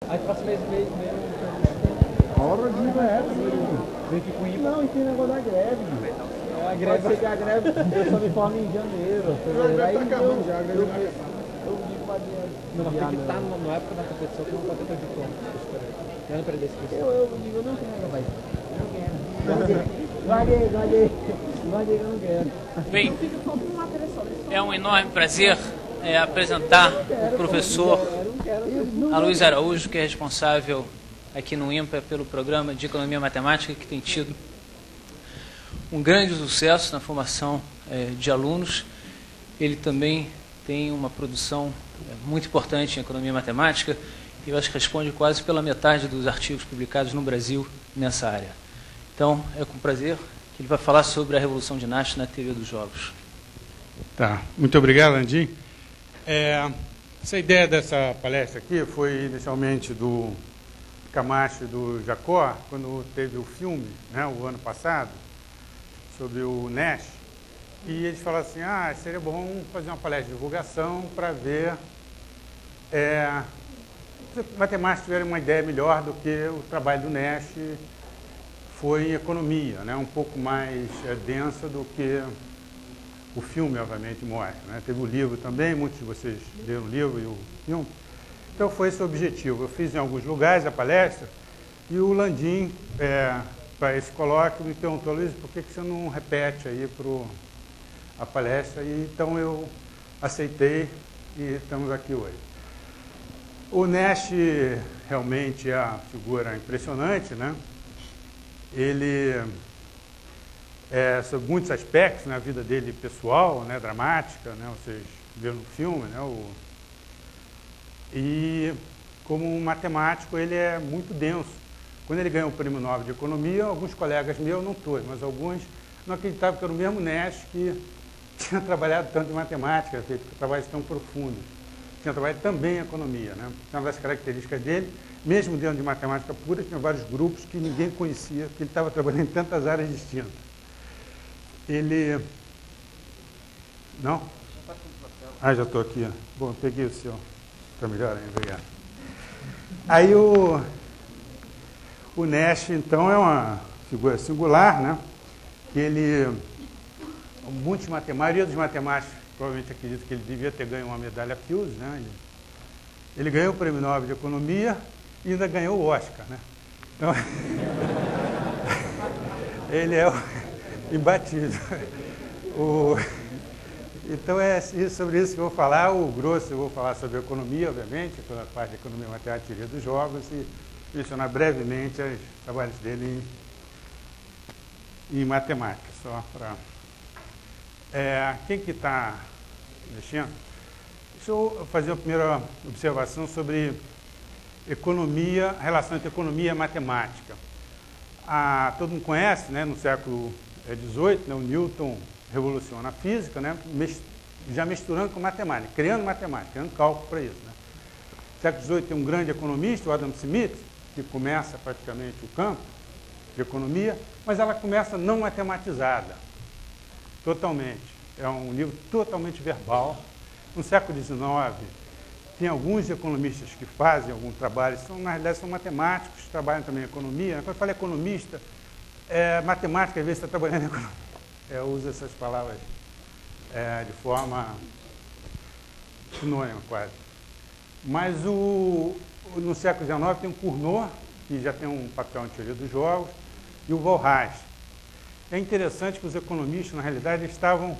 Aí tu passa meio. Hora de Vem aqui com IPA. Não, e tem negócio da greve. A greve. Pode ser que a greve eu só me formo em janeiro. Fevereiro. Aí acabando já, a greve já eu vim pra dentro. Não, mas tem que estar na época da competição que não pode ter diploma. Eu não perder esse Eu digo, não quero, vai. Não quero. Guardei, eu não quero. Bem, é um enorme prazer apresentar o professor Aloysio Araújo, que é responsável aqui no INPA pelo programa de Economia Matemática, que tem tido um grande sucesso na formação de alunos. Ele também tem uma produção muito importante em Economia Matemática e eu acho que responde quase pela metade dos artigos publicados no Brasil nessa área. Então, é com prazer que ele vai falar sobre a revolução de Nash na teoria dos jogos. Tá, muito obrigado, Landim. Essa ideia dessa palestra aqui foi inicialmente do Camacho e do Jacó, quando teve o filme, né, o ano passado, sobre o Nash, e eles falaram assim, seria bom fazer uma palestra de divulgação para ver se os matemáticos tiverem uma ideia melhor do que o trabalho do Nash foi em economia, né, um pouco mais densa do que o filme, obviamente, mostra. Né? Teve o livro também, muitos de vocês leram o livro e o filme. Então, foi esse o objetivo. Eu fiz em alguns lugares a palestra e o Landim, para esse colóquio, me perguntou, Luiz, por que você não repete aí a palestra? E, então, eu aceitei e estamos aqui hoje. O Nash realmente é uma figura impressionante, né? Ele, sobre muitos aspectos, na vida dele pessoal, né, dramática, né, vocês viram no filme, né, e como um matemático ele é muito denso. Quando ele ganhou o Prêmio Nobel de Economia, alguns colegas meus, não todos, mas alguns, não acreditavam que era o mesmo Nash que tinha trabalhado tanto em matemática, feito trabalhos tão profundos. Tinha trabalhado também em economia. Né? Uma das características dele, mesmo dentro de matemática pura, tinha vários grupos que ninguém conhecia, porque ele estava trabalhando em tantas áreas distintas. Ele... Não? Já estou aqui. Bom, peguei o seu. Está melhor ainda, obrigado. Aí o Nash, então, é uma figura singular, né? Ele... a maioria dos matemáticos provavelmente acredita que ele devia ter ganho uma medalha Fields, né? Ele ganhou o Prêmio Nobel de Economia e ainda ganhou o Oscar, né? Então, ele é imbatível. Então, sobre isso que eu vou falar. O grosso eu vou falar sobre economia, obviamente, toda a parte de economia, matemática e teoria dos jogos, e mencionar brevemente os trabalhos dele em matemática, só para... quem que está mexendo? Deixa eu fazer a primeira observação sobre economia, relação entre economia e matemática. Todo mundo conhece, né, no século XVIII, né, o Newton revoluciona a física, né, já misturando com matemática, criando cálculo para isso. Né. No século XVIII tem um grande economista, o Adam Smith, que começa praticamente o campo de economia, mas ela começa não matematizada, totalmente. É um livro totalmente verbal. No século XIX, tem alguns economistas que fazem algum trabalho, na realidade são matemáticos, trabalham também em economia. Quando eu falo economista, matemática, às vezes está trabalhando em economia. Usa essas palavras de forma sinônima, quase. Mas no século XIX tem o Cournot, que já tem um papel em teoria dos jogos, e o Walras. É interessante que os economistas, na realidade, eles estavam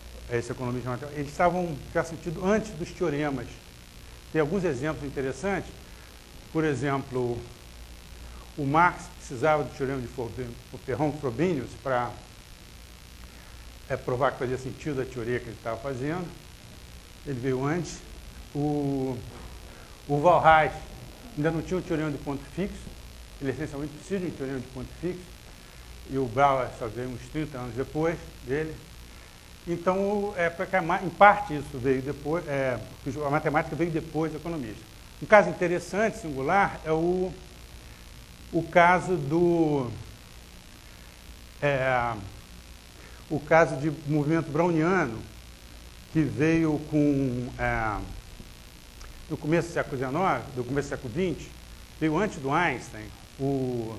já sentido antes dos teoremas. Tem alguns exemplos interessantes. Por exemplo, o Marx precisava do teorema de Perron-Frobenius para provar que fazia sentido a teoria que ele estava fazendo. Ele veio antes. O Walras ainda não tinha o teorema de ponto fixo. Ele essencialmente precisa de um teorema de ponto fixo. E o Brouwer só veio uns 30 anos depois dele. Então, em parte isso veio depois, a matemática veio depois do economista. Um caso interessante, singular, é o caso o caso de movimento browniano, que veio no começo do século XIX, do começo do século XX, veio antes do Einstein, o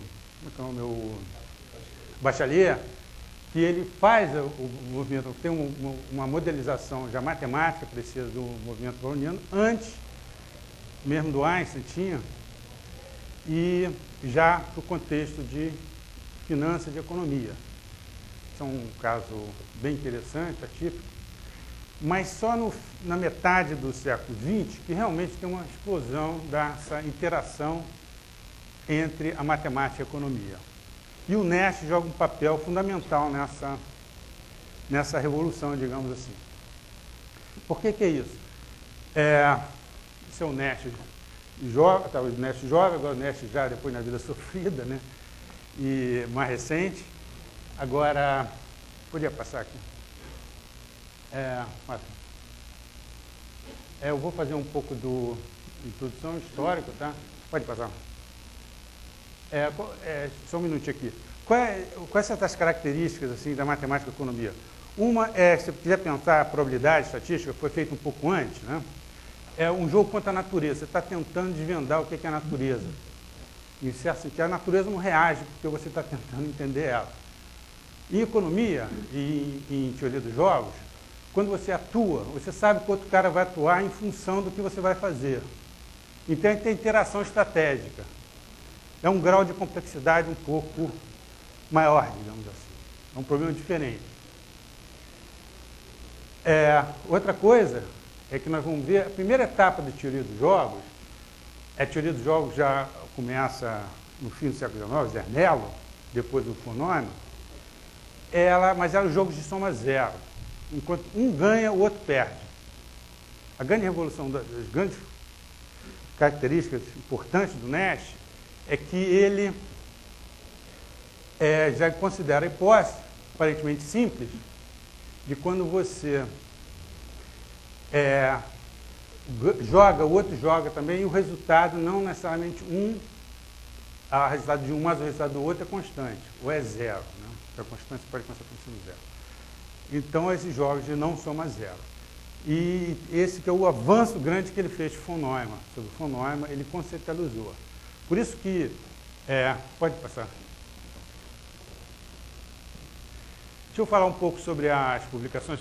Bachelier, que ele faz o movimento, tem uma modelização já matemática precisa do movimento browniano, antes mesmo do Einstein tinha, e já para o contexto de finanças e economia. Isso é um caso bem interessante, atípico, mas só na metade do século XX que realmente tem uma explosão dessa interação entre a matemática e a economia. E o Nash joga um papel fundamental nessa revolução, digamos assim. Por que é isso? Esse é o Nash joga, o Nash joga, agora o Nash já depois na vida sofrida, né? E mais recente. Agora, podia passar aqui? Eu vou fazer um pouco do introdução histórica, tá? Pode passar. Só um minutinho aqui. Quais são as características assim, da matemática e economia? Uma é, se você quiser pensar a probabilidade estatística, foi feita um pouco antes, né? É um jogo contra a natureza. Você está tentando desvendar o que é a natureza. Em certo sentido, a natureza não reage porque você está tentando entender ela. Em economia e em teoria dos jogos, quando você atua, você sabe que o outro cara vai atuar em função do que você vai fazer. Então, tem interação estratégica. É um grau de complexidade um pouco maior, digamos assim. É um problema diferente. Outra coisa é que nós vamos ver, a primeira etapa da teoria dos jogos, a teoria dos jogos já começa no fim do século XIX, Zermelo, depois do von Neumann, mas eram jogos de soma zero. Enquanto um ganha, o outro perde. A grande revolução, das grandes características importantes do Nash é que ele já considera a hipótese, aparentemente simples, de quando você joga, o outro joga também, e o resultado não necessariamente o resultado de um mais o resultado do outro é constante, ou é zero. Né? A constante pode começar sendo zero. Então, esses jogos de não soma zero. E esse que é o avanço grande que ele fez de von Neumann. Sobre von Neumann, ele conceitualizou. Por isso que... pode passar. Deixa eu falar um pouco sobre as publicações.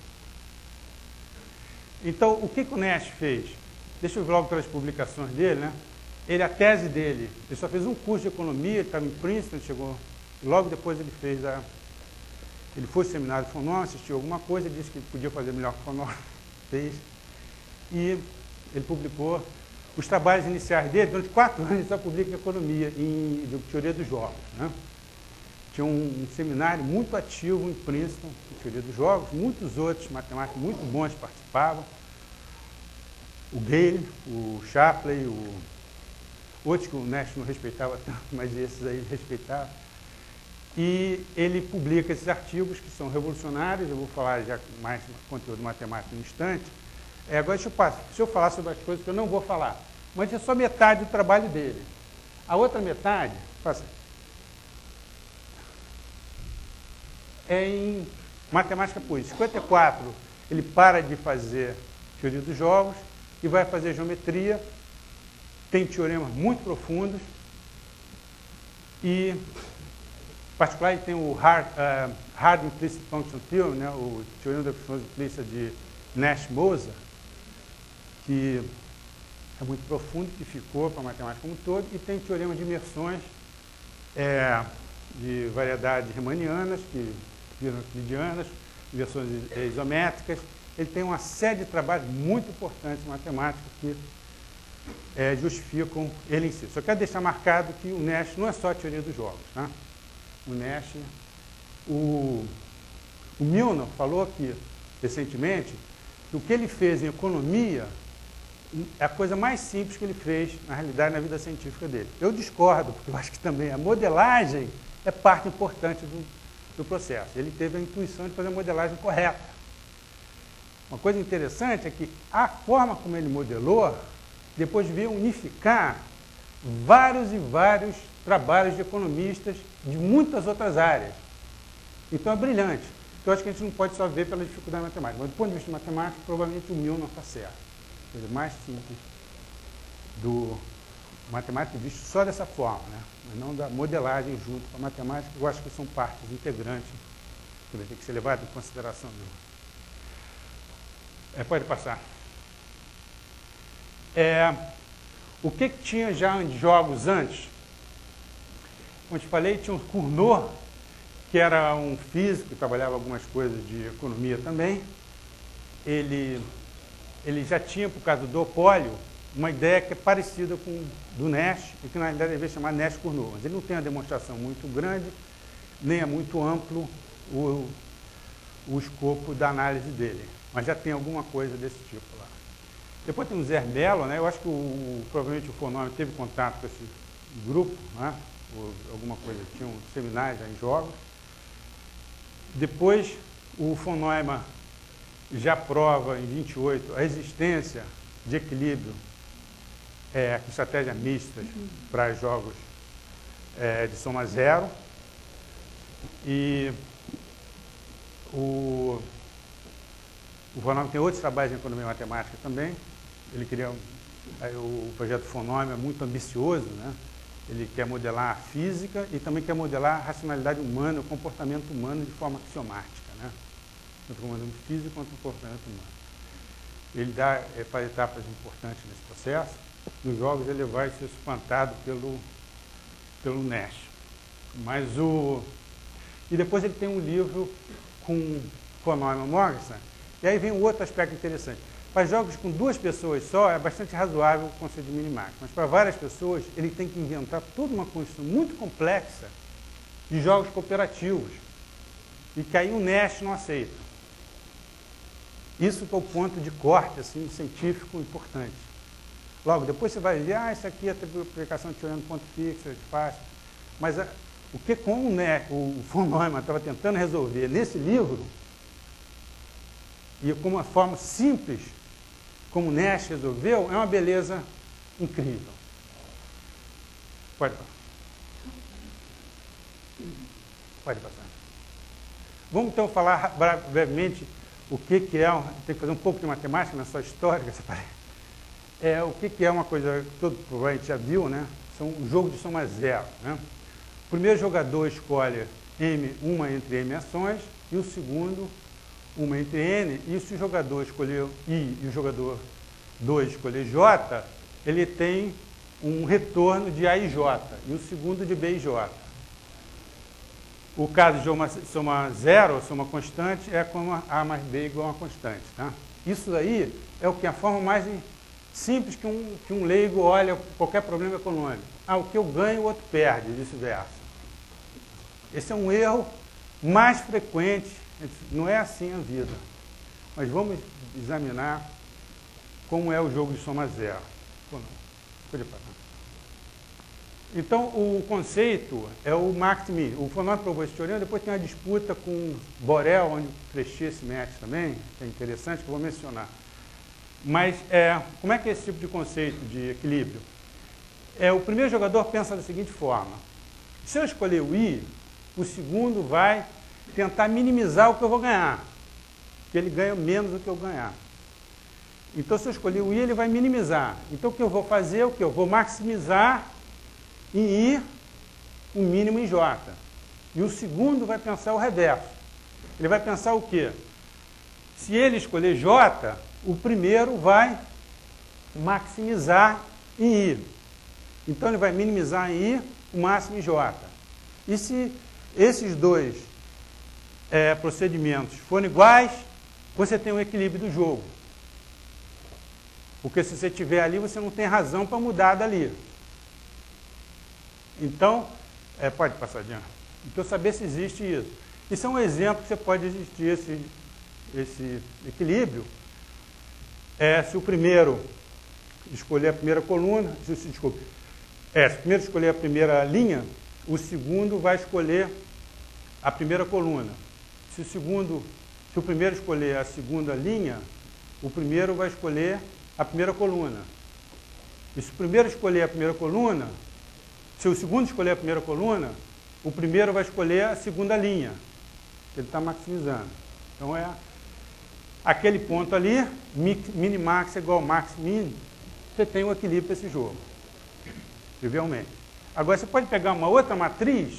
Então, o que o Nash fez? Deixa eu ir logo pelas publicações dele, né? A tese dele, ele só fez um curso de economia, ele estava em Princeton, chegou... Logo depois ele fez Ele foi ao seminário de von Neumann, assistiu alguma coisa, disse que podia fazer melhor que von Neumann, fez. E ele publicou os trabalhos iniciais dele. Durante 4 anos ele só publica em economia, de teoria dos jogos. Né? Tinha um seminário muito ativo em Princeton, em teoria dos jogos. Muitos outros matemáticos muito bons participavam. O Gale, o Shapley, outros que o Nash não respeitava tanto, mas esses aí ele respeitava. E ele publica esses artigos que são revolucionários. Eu vou falar já mais conteúdo matemático no instante. Agora deixa eu falar sobre as coisas que eu não vou falar. Mas é só metade do trabalho dele. A outra metade é em matemática pura. Em 54, ele para de fazer teoria dos jogos e vai fazer geometria. Tem teoremas muito profundos. E... Em particular, ele tem o Hard Implicit Function Theorem, né, o teorema da função implícita de Nash-Moser, que é muito profundo, que ficou para a matemática como um todo, e tem teorema de imersões de variedades riemannianas, que viram euclidianas, inversões isométricas. Ele tem uma série de trabalhos muito importantes em matemática que justificam ele em si. Só quero deixar marcado que o Nash não é só a teoria dos jogos, tá? O Nash, o Milner falou aqui recentemente que o que ele fez em economia é a coisa mais simples que ele fez, na realidade, na vida científica dele. Eu discordo, porque eu acho que também a modelagem é parte importante do processo. Ele teve a intuição de fazer a modelagem correta. Uma coisa interessante é que a forma como ele modelou, depois veio unificar vários e vários trabalhos de economistas de muitas outras áreas. Então é brilhante. Então acho que a gente não pode só ver pela dificuldade matemática. Mas do ponto de vista matemático, provavelmente o Milner está certo. A coisa mais simples do matemática visto só dessa forma, né? Mas não da modelagem junto com a matemática, eu acho que são partes integrantes que vai ter que ser levado em consideração. Pode passar. O que tinha já de jogos antes? Como eu te falei, tinha o Cournot, que era um físico que trabalhava algumas coisas de economia também. Ele já tinha, por causa do opólio, uma ideia que é parecida com do Nash, e que na realidade ele veio chamar Nash-Cournot. Mas ele não tem uma demonstração muito grande, nem é muito amplo o escopo da análise dele. Mas já tem alguma coisa desse tipo lá. Depois tem o Zermelo, né? Eu acho que provavelmente o Fonômeno teve contato com esse grupo, né? Ou alguma coisa, tinha um seminário já em jogos. Depois o von Neumann já prova em 28 a existência de equilíbrio com estratégias mistas para jogos de soma zero. E o von Neumann tem outros trabalhos em economia e matemática também. Ele queria o projeto von Neumann é muito ambicioso, né? Ele quer modelar a física e também quer modelar a racionalidade humana, o comportamento humano de forma axiomática, né? Tanto o comportamento físico quanto o comportamento humano. Ele faz etapas importantes nesse processo. Nos jogos ele vai ser suplantado pelo Nash. E depois ele tem um livro com von Neumann e Mogensen. E aí vem um outro aspecto interessante. Para jogos com 2 pessoas só, é bastante razoável o conceito de minimax. Mas para várias pessoas, ele tem que inventar toda uma construção muito complexa de jogos cooperativos. E que aí o Nash não aceita. Isso que é o ponto de corte assim, científico importante. Logo, depois você vai ver, isso aqui é a aplicação de teorema do ponto fixo, é fácil. Mas o que como o von Neumann estava tentando resolver nesse livro, e como uma forma simples, como o Nash resolveu, é uma beleza incrível. Pode passar. Vamos então falar brevemente o que é, tem que fazer um pouco de matemática na sua história, o que é uma coisa que todo provavelmente já viu, né? São um jogo de soma zero, né? O primeiro jogador escolhe uma entre M ações e o segundo uma entre N, e se o jogador escolher I e o jogador 2 escolher J, ele tem um retorno de A e J, e o segundo de B e J. O caso de soma zero, soma constante, é como A mais B igual a uma constante. Tá? Isso aí é a forma mais simples que um leigo olha qualquer problema econômico. O que eu ganho, o outro perde, e vice-versa. Esse é um erro mais frequente. Não é assim a vida. Mas vamos examinar como é o jogo de soma zero. Então, o conceito é o max-min. O von Neumann provou esse teorema, depois tem uma disputa com Borel, onde o Fréchet se mete também, que é interessante, que eu vou mencionar. Mas, como é que é esse tipo de conceito de equilíbrio? O primeiro jogador pensa da seguinte forma. Se eu escolher o I, o segundo vai tentar minimizar o que eu vou ganhar, porque ele ganha menos do que eu ganhar. Então, se eu escolher o I, ele vai minimizar. Então, o que eu vou fazer é o quê? Eu vou maximizar em I o mínimo em J. E o segundo vai pensar o reverso. Ele vai pensar o quê? Se ele escolher J, o primeiro vai maximizar em I. Então, ele vai minimizar em I o máximo em J. E se esses dois procedimentos forem iguais, você tem um equilíbrio do jogo. Porque se você estiver ali, você não tem razão para mudar dali. Então, pode passar adiante. Então, saber se existe isso. Isso é um exemplo que você pode existir esse equilíbrio. Se o primeiro escolher a primeira coluna, se o primeiro escolher a primeira linha, o segundo vai escolher a primeira coluna. Se o primeiro escolher a segunda linha, o primeiro vai escolher a primeira coluna. E se o primeiro escolher a primeira coluna, se o segundo escolher a primeira coluna, o primeiro vai escolher a segunda linha. Ele está maximizando. Então, aquele ponto ali, minimax é igual a max-min, você tem um equilíbrio para esse jogo. trivialmente. Agora, você pode pegar uma outra matriz,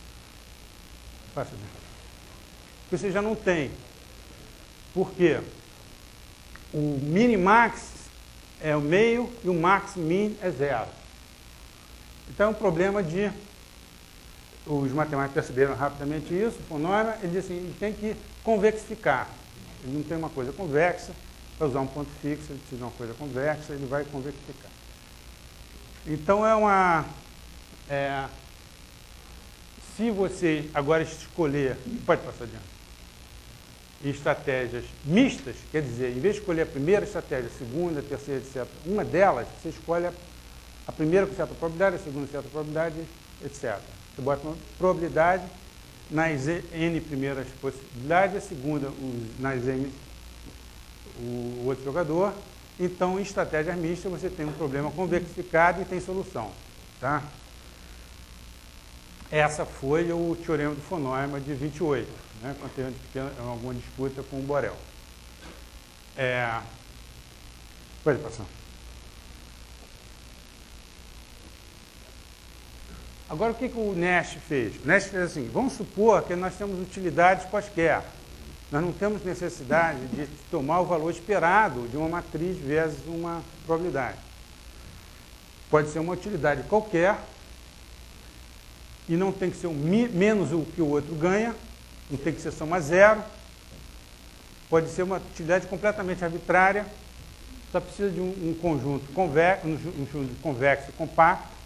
que você já não tem. Por quê? O minimax é o meio e o max-min é 0. Então, é um problema de... Os matemáticos perceberam rapidamente isso, o Fonóima, ele diz assim, ele tem que convexificar. Ele não tem uma coisa convexa, para usar um ponto fixo, ele precisa de uma coisa convexa, ele vai convexificar. Então, se você agora escolher, pode passar adiante, estratégias mistas, quer dizer, em vez de escolher a primeira estratégia, a segunda, a terceira, etc., uma delas, você escolhe a primeira com certa probabilidade, a segunda com certa probabilidade, etc. Você bota uma probabilidade nas N primeiras possibilidades, a segunda nas N o outro jogador. Então, em estratégias mistas, você tem um problema convexificado e tem solução. Tá? Essa foi o teorema do Fonóima de 28, né, quando teve alguma disputa com o Borel. Pode passar. Agora, o que o Nash fez? O Nash fez assim, vamos supor que nós temos utilidades quaisquer. Nós não temos necessidade de tomar o valor esperado de uma matriz vezes uma probabilidade. Pode ser uma utilidade qualquer e não tem que ser menos o que o outro ganha, não tem que ser soma zero. Pode ser uma utilidade completamente arbitrária, só precisa de um conjunto convexo e compacto.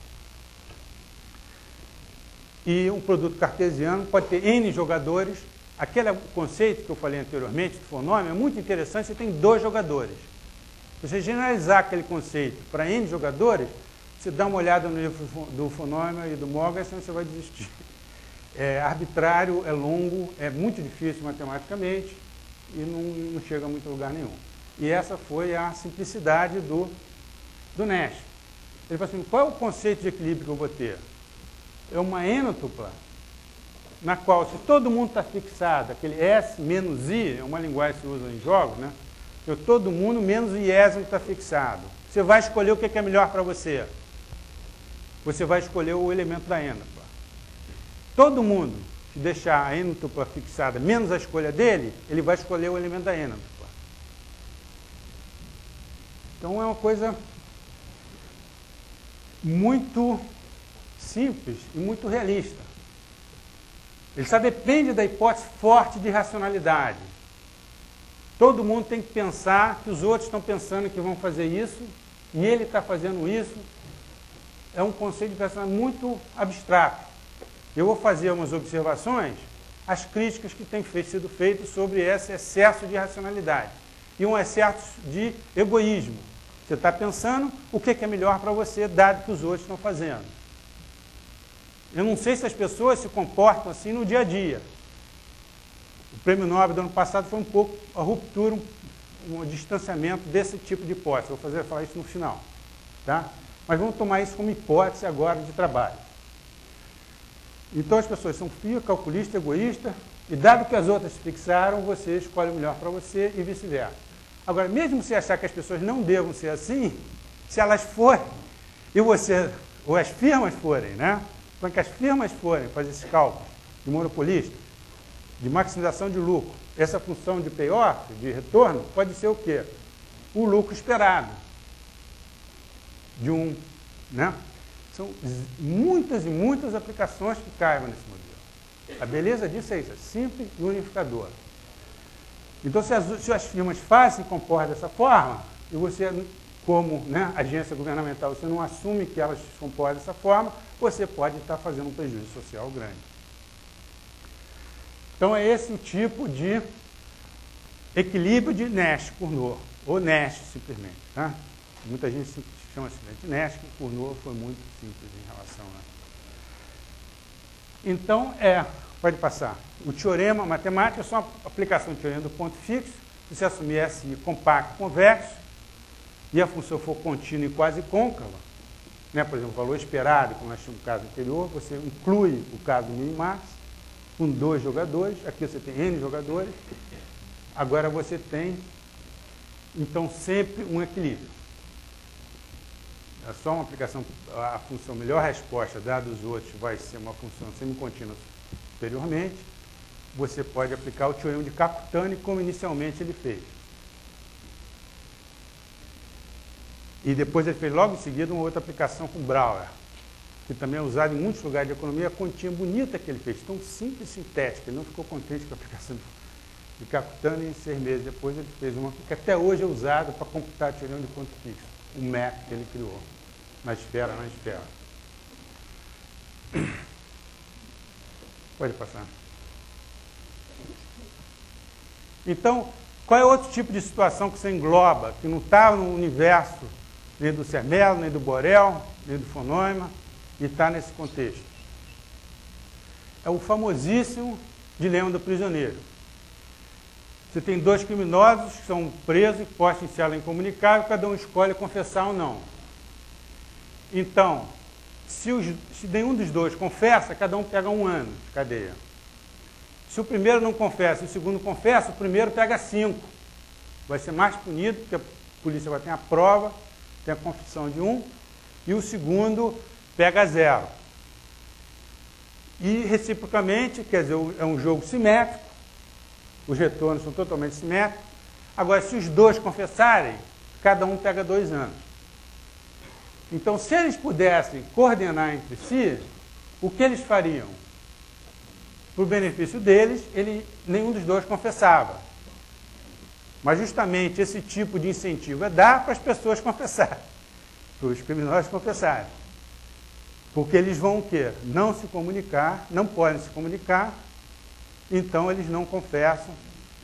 E um produto cartesiano pode ter N jogadores. Aquele conceito que eu falei anteriormente, do Fonóima, é muito interessante, você tem 2 jogadores. Se você generalizar aquele conceito para N jogadores, você dá uma olhada no livro do Fonóima e do Morgan, senão você vai desistir. É arbitrário, é longo, é muito difícil matematicamente e não chega a muito lugar nenhum. E essa foi a simplicidade do Nash. Ele falou assim, qual é o conceito de equilíbrio que eu vou ter? É uma ênotupla, na qual, se todo mundo está fixado, aquele S menos I, é uma linguagem que se usa em jogos, né? Todo mundo menos o iésimo está fixado. Você vai escolher o que é melhor para você. Você vai escolher o elemento da ênotupla. Todo mundo que deixar a ênotupla fixada, menos a escolha dele, ele vai escolher o elemento da ênotupla. Então, é uma coisa muito simples e muito realista. Ele só depende da hipótese forte de racionalidade. Todo mundo tem que pensar que os outros estão pensando que vão fazer isso e ele está fazendo isso. É um conceito de racionalidade muito abstrato. Eu vou fazer umas observações, as críticas que têm sido feitas sobre esse excesso de racionalidade e um excesso de egoísmo. Você está pensando o que é melhor para você, dado que os outros estão fazendo. Eu não sei se as pessoas se comportam assim no dia a dia. O Prêmio Nobel do ano passado foi um pouco a ruptura, um distanciamento desse tipo de hipótese. Eu vou falar isso no final. Tá? Mas vamos tomar isso como hipótese agora de trabalho. Então as pessoas são frias, calculistas, egoístas, e dado que as outras se fixaram, você escolhe o melhor para você e vice-versa. Agora, mesmo se achar que as pessoas não devam ser assim, se elas forem, e você, ou as firmas forem, né? Quando que as firmas forem fazer esses cálculos de monopolista, de maximização de lucro, essa função de payoff, de retorno, pode ser o quê? O lucro esperado. Né? São muitas e muitas aplicações que caibam nesse modelo. A beleza disso é isso, é simples e unificador. Então, se as firmas fazem e comportam dessa forma, e você, como, né, agência governamental, você não assume que elas se comportam dessa forma, você pode estar fazendo um prejuízo social grande. Então, é esse o tipo de equilíbrio de Nash-Cournot, ou Nash, simplesmente. Tá? Muita gente chama assim de Nash, que Cournot foi muito simples em relação a... Então, pode passar. O teorema matemático é só uma aplicação do teorema do ponto fixo. Se você assumir SI compacto convexo, e a função for contínua e quase côncava, né? Por exemplo, o valor esperado, como nós tínhamos no caso anterior, você inclui o caso minimax, com 2 jogadores, aqui você tem N jogadores, agora você tem, então, sempre um equilíbrio. é só uma aplicação, a função melhor resposta dada os outros vai ser uma função semicontínua superiormente, você pode aplicar o teorema de Kakutani como inicialmente ele fez. E depois ele fez logo em seguida uma outra aplicação com Brouwer, que também é usado em muitos lugares de economia, a continha bonita que ele fez, tão simples e sintética, ele não ficou contente com a aplicação de Kakutani, e em 6 meses depois ele fez uma que até hoje é usada para computar o teorema de ponto fixo, o MEP que ele criou, na esfera. Pode passar. Então, qual é outro tipo de situação que você engloba, que não está no universo nem do Zermelo, nem do Borel, nem do von Neumann, e está nesse contexto? É o famosíssimo dilema do prisioneiro. Você tem 2 criminosos que são presos e postos em cela incomunicável, cada um escolhe confessar ou não. Então, se nenhum dos dois confessa, cada um pega 1 ano de cadeia. Se o primeiro não confessa e o segundo confessa, o primeiro pega 5. Vai ser mais punido, porque a polícia vai ter a prova, tem a confissão de 1, e o segundo pega 0. E, reciprocamente, quer dizer, é um jogo simétrico, os retornos são totalmente simétricos. Agora, se os dois confessarem, cada um pega 2 anos. Então, se eles pudessem coordenar entre si, o que eles fariam? Por benefício deles, nenhum dos dois confessava. Mas justamente esse tipo de incentivo é dar para as pessoas confessarem, para os criminosos confessarem. Porque eles vão o quê? Não se comunicar, não podem se comunicar, então eles não confessam.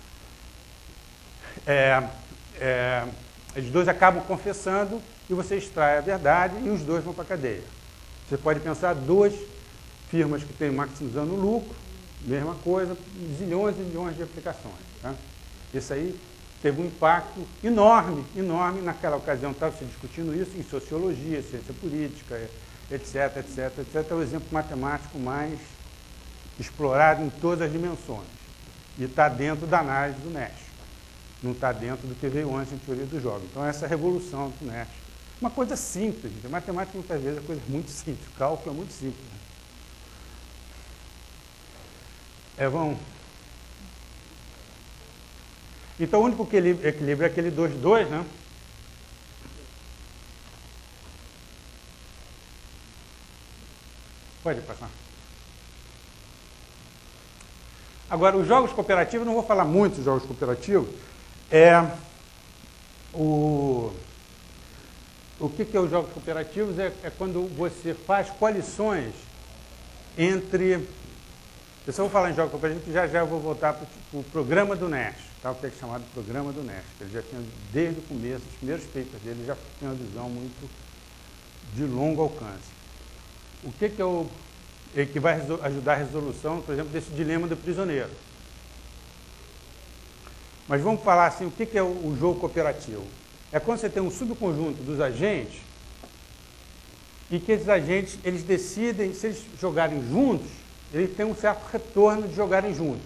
Os dois acabam confessando e você extrai a verdade e os dois vão para a cadeia. Você pode pensar 2 firmas que têm maximizando o lucro, mesma coisa, zilhões e milhões de aplicações. Tá? Isso aí teve um impacto enorme, enorme. Naquela ocasião estava se discutindo isso em sociologia, ciência política, etc, etc, etc. É o exemplo matemático mais explorado em todas as dimensões. E está dentro da análise do Nash. Não está dentro do que veio antes em teoria do jogo. Então, essa revolução do Nash. Uma coisa simples. A matemática, muitas vezes, é coisa muito simples. O cálculo é muito simples. Então, o único equilíbrio é aquele 2-2, né? Pode passar. Agora, os jogos cooperativos, não vou falar muito dos jogos cooperativos, o que é os jogos cooperativos? É quando você faz coalições entre... Eu só vou falar em jogos cooperativos, que já eu vou voltar para o programa do Nash, tá? O que é chamado programa do Nash, que ele já tinha, desde o começo, os primeiros papers dele, já tinha uma visão muito de longo alcance. O que é que vai ajudar a resolução, por exemplo, desse dilema do prisioneiro? Mas vamos falar assim, o que é o jogo cooperativo? É quando você tem um subconjunto dos agentes e que esses agentes, eles decidem, se eles jogarem juntos, eles têm um certo retorno de jogarem juntos.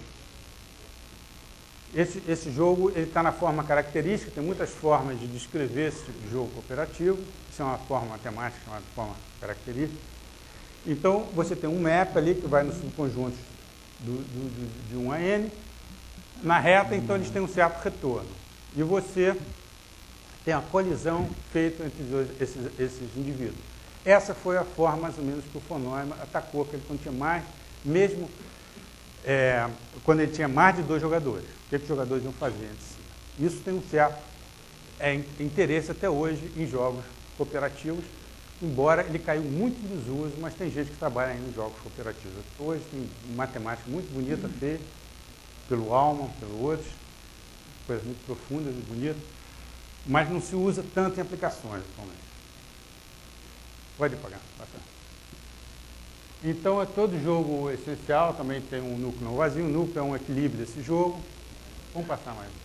Esse jogo está na forma característica, tem muitas formas de descrever esse tipo de jogo cooperativo, isso é uma forma matemática chamada forma característica. Então, você tem um map ali que vai nos subconjuntos de 1 a n. Na reta, então, eles têm um certo retorno. E você tem a colisão feita entre esses indivíduos. Essa foi a forma, mais ou menos, que o von Neumann atacou, que ele quando tinha mais, mesmo quando ele tinha mais de 2 jogadores. O que os jogadores iam fazer entre si? Isso tem um certo interesse até hoje em jogos cooperativos, embora ele caiu muito em desuso, mas tem gente que trabalha ainda em jogos cooperativos. Hoje tem matemática muito bonita feita pelo Alman, pelos outros, coisas muito profundas e bonitas, mas não se usa tanto em aplicações atualmente. Pode pagar. Então, é todo jogo essencial, também tem um núcleo não vazio. O núcleo é um equilíbrio desse jogo. Vamos passar mais.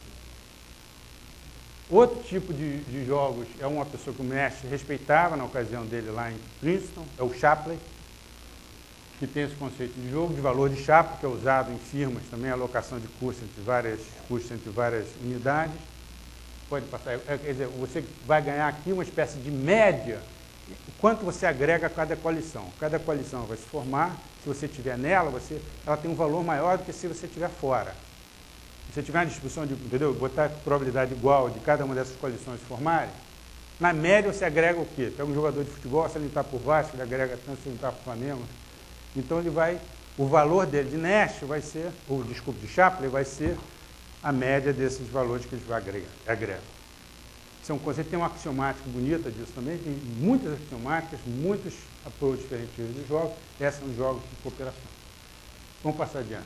Outro tipo de jogos é uma pessoa que o mestre respeitava na ocasião dele lá em Princeton, é o Shapley, que tem esse conceito de jogo, de valor de Shapley, que é usado em firmas também, a alocação de custos entre várias unidades. Pode passar. Quer dizer, você vai ganhar aqui uma espécie de média quanto você agrega a cada coalição. Cada coalição vai se formar, se você estiver nela, ela tem um valor maior do que se você estiver fora. Se você tiver uma distribuição de, entendeu? Botar a probabilidade igual de cada uma dessas coalições se formarem, na média você agrega o quê? Pega um jogador de futebol, se ele está por Vasco, ele agrega tanto, se ele está por Flamengo. Então ele vai, o valor dele de Nash vai ser, ou desculpa, de Shapley vai ser a média desses valores que eles vão agregar. Isso é um conceito, tem uma axiomática bonita disso também, tem muitas axiomáticas, muitos approaches diferentes de jogos, esses são jogos de cooperação. Vamos passar adiante.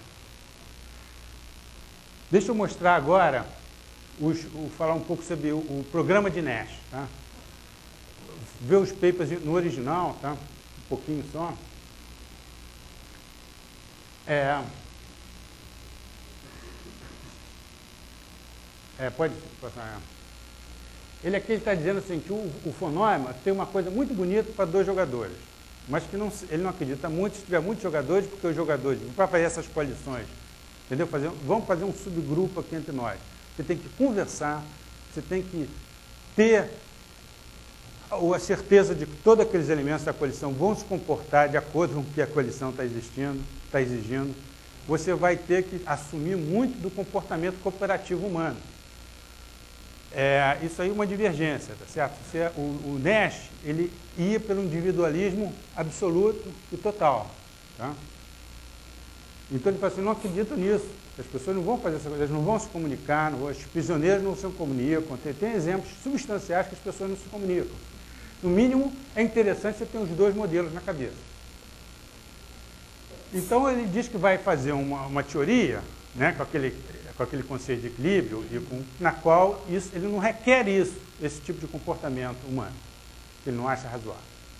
Deixa eu mostrar agora, falar um pouco sobre o programa de Nash. Tá? Ver os papers no original, tá? Um pouquinho só. Pode passar. Ele aqui está dizendo assim, que o fonema tem uma coisa muito bonita para 2 jogadores, mas que ele não acredita muito se tiver muitos jogadores, porque os jogadores, para fazer essas coalições, entendeu? Vamos fazer um subgrupo aqui entre nós. Você tem que conversar, você tem que ter a certeza de que todos aqueles elementos da coalição vão se comportar de acordo com o que a coalição está exigindo. Você vai ter que assumir muito do comportamento cooperativo humano. Isso aí é uma divergência, tá certo? O Nash, ele ia pelo individualismo absoluto e total. Tá? Então ele fala assim, não acredito nisso. As pessoas não vão fazer essa coisa, elas não vão se comunicar, os prisioneiros não se comunicam. Tem exemplos substanciais que as pessoas não se comunicam. No mínimo, é interessante você ter os 2 modelos na cabeça. Então ele diz que vai fazer uma teoria, né, com aquele conceito de equilíbrio, na qual ele não requer esse tipo de comportamento humano, que ele não acha razoável.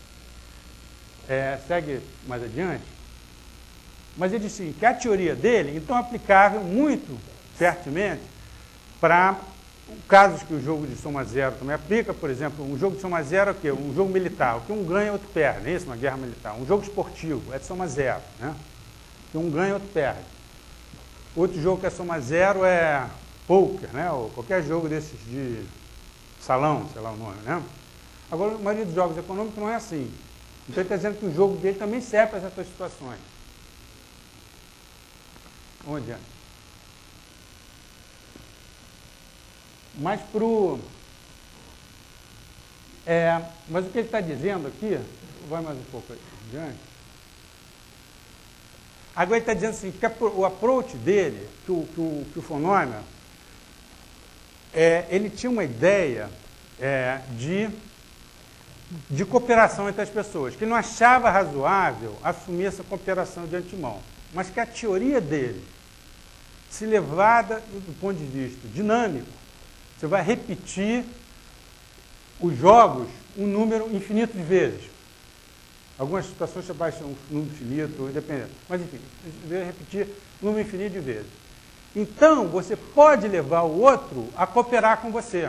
Segue mais adiante. Mas ele diz assim, que a teoria dele, então, é aplicável muito certamente para casos que o jogo de soma zero também aplica. Por exemplo, um jogo de soma zero é o quê? Um jogo militar, o que um ganha e outro perde, não é isso? Uma guerra militar. Um jogo esportivo é de soma zero, né? Que um ganha e outro perde. Outro jogo que é soma zero é poker, né? Ou qualquer jogo desses de salão, sei lá o nome, né? Agora, a maioria dos jogos econômicos não é assim. Então ele está dizendo que o jogo dele também serve para essas situações. Vamos adiante. Mas mas o que ele está dizendo aqui, vai mais um pouco adiante. Agora ele está dizendo assim, que o approach dele, que o fonema, ele tinha uma ideia de cooperação entre as pessoas, que ele não achava razoável assumir essa cooperação de antemão, mas que a teoria dele, se levada do ponto de vista dinâmico, você vai repetir os jogos um número infinito de vezes. Algumas situações você baixa um número infinito, dependendo. Mas, enfim, você vai repetir um número infinito de vezes. Então, você pode levar o outro a cooperar com você.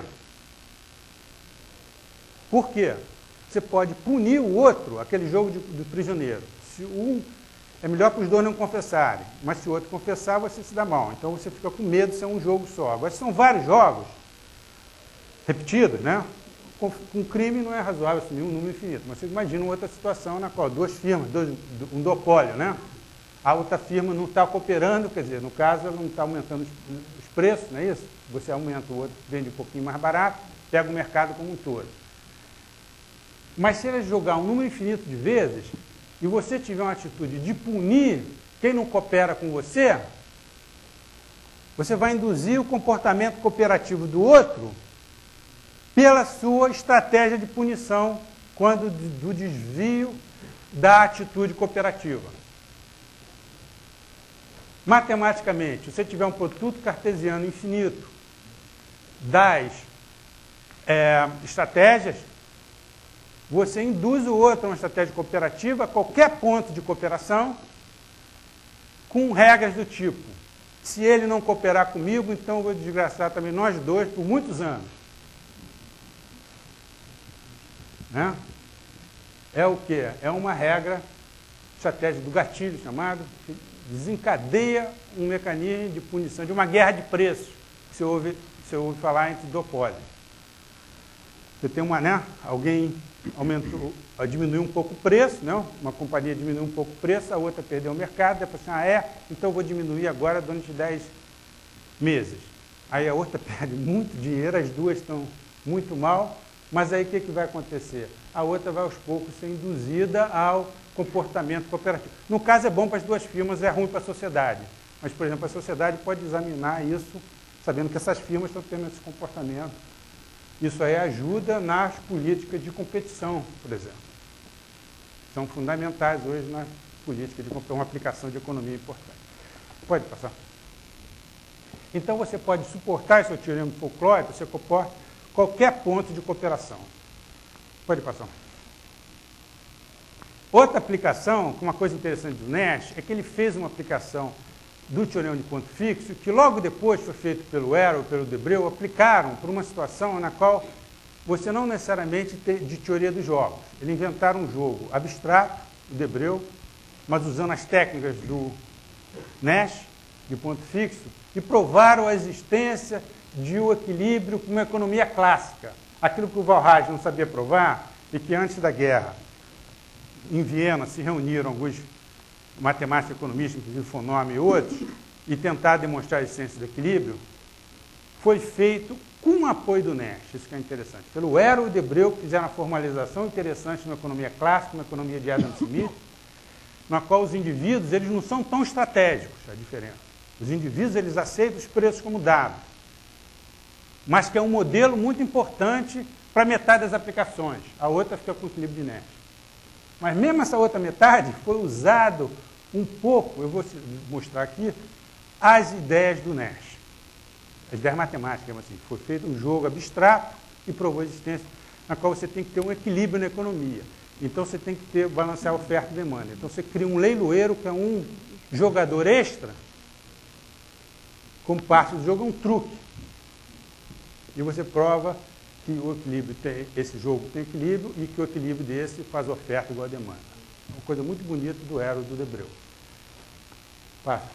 Por quê? Você pode punir o outro, aquele jogo do prisioneiro. Se é melhor para os 2 não confessarem, mas se o outro confessar, você se dá mal. Então, você fica com medo de ser um jogo só. Agora, se são vários jogos repetidos, né? Com crime não é razoável assumir um número infinito, mas você imagina uma outra situação na qual 2 firmas, um duopólio, né? A outra firma não está cooperando, quer dizer, no caso, ela não está aumentando os preços, não é isso? Você aumenta, o outro vende um pouquinho mais barato, pega o mercado como um todo. Mas se ele jogar um número infinito de vezes, e você tiver uma atitude de punir quem não coopera com você, você vai induzir o comportamento cooperativo do outro pela sua estratégia de punição do desvio da atitude cooperativa. Matematicamente, se você tiver um produto cartesiano infinito das estratégias, você induz o outro a uma estratégia cooperativa a qualquer ponto de cooperação com regras do tipo, se ele não cooperar comigo, então eu vou desgraçar também nós 2 por muitos anos. Né? É o quê? É uma regra, estratégia do gatilho chamado, que desencadeia um mecanismo de punição, de uma guerra de preços, que você ouve falar entre duopólios. Você tem alguém diminuiu um pouco o preço, uma companhia diminuiu um pouco o preço, a outra perdeu o mercado, depois então eu vou diminuir agora durante 10 meses. Aí a outra perde muito dinheiro, as duas estão muito mal, mas aí o que vai acontecer? A outra vai aos poucos ser induzida ao comportamento cooperativo. No caso é bom para as duas firmas, é ruim para a sociedade. Mas, por exemplo, a sociedade pode examinar isso, sabendo que essas firmas estão tendo esse comportamento. Isso aí ajuda nas políticas de competição, por exemplo. São fundamentais hoje na política de competição, uma aplicação de economia importante. Pode passar. Então, você pode suportar esse teorema do folclore, você comporta qualquer ponto de cooperação. Pode passar. Outra aplicação, uma coisa interessante do Nash, é que ele fez uma aplicação do teorema de ponto fixo, que logo depois foi feito pelo Arrow e pelo Debreu, aplicaram para uma situação na qual você não necessariamente tem de teoria dos jogos. Eles inventaram um jogo abstrato, o Debreu, mas usando as técnicas do Nash, de ponto fixo, e provaram a existência de um equilíbrio com uma economia clássica. Aquilo que o Walras não sabia provar, e que antes da guerra, em Viena, se reuniram alguns matemáticos economistas, inclusive von Neumann e outros, e tentaram demonstrar a essência do equilíbrio, foi feito com o apoio do Nash, isso que é interessante. Pelo Arrow e Debreu, que fizeram uma formalização interessante na economia clássica, na economia de Adam Smith, na qual os indivíduos eles não são tão estratégicos, a diferença. Os indivíduos eles aceitam os preços como dados, mas que é um modelo muito importante para metade das aplicações. A outra fica com o equilíbrio de Nash. Mas mesmo essa outra metade foi usado um pouco, eu vou mostrar aqui, as ideias do Nash. As ideias matemáticas, assim. Foi feito um jogo abstrato e provou a existência, na qual você tem que ter um equilíbrio na economia. Então você tem que balancear oferta e demanda. Então você cria um leiloeiro, que é um jogador extra, como parte do jogo, é um truque. E você prova que o equilíbrio esse jogo tem equilíbrio e que o equilíbrio desse faz oferta igual a demanda. Uma coisa muito bonita do Arrow e do Debreu. Passa.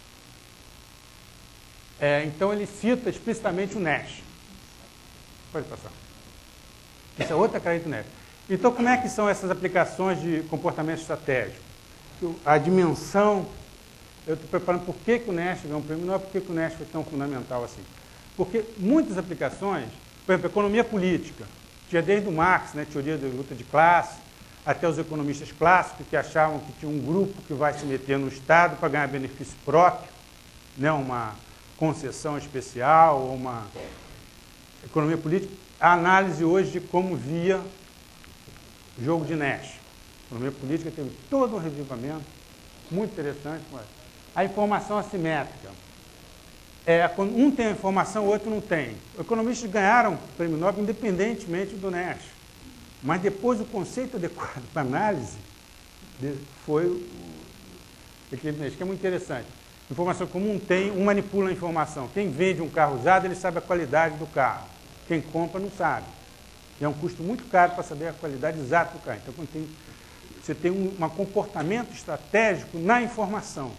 Então ele cita explicitamente o Nash. Pode passar. Essa é outra característica do Nash. Então como é que são essas aplicações de comportamento estratégico? A dimensão, eu estou preparando por que o Nash ganhou um prêmio, não é porque o Nash foi tão fundamental assim. Porque muitas aplicações, por exemplo, economia política, tinha desde o Marx, teoria da luta de classe, até os economistas clássicos que achavam que tinha um grupo que vai se meter no Estado para ganhar benefício próprio, uma concessão especial, ou uma economia política. A análise hoje de como via o jogo de Nash. A economia política teve todo um revivamento, muito interessante. A informação assimétrica. Quando um tem a informação, o outro não tem. Os economistas ganharam o prêmio Nobel independentemente do Nash. Mas depois o conceito adequado para análise foi o equilíbrio Nash, que é muito interessante. Informação comum tem, um manipula a informação. Quem vende um carro usado, ele sabe a qualidade do carro. Quem compra não sabe. E é um custo muito caro para saber a qualidade exata do carro. Então, você tem um comportamento estratégico na informação,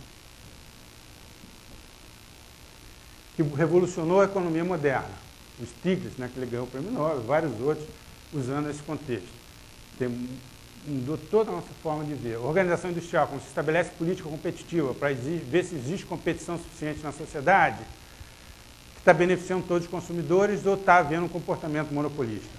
que revolucionou a economia moderna. O Stiglitz, que ele ganhou o prêmio Nobel, vários outros, usando esse contexto. Mudou toda a nossa forma de ver. A organização industrial, como se estabelece política competitiva para ver se existe competição suficiente na sociedade, que está beneficiando todos os consumidores ou está havendo um comportamento monopolista.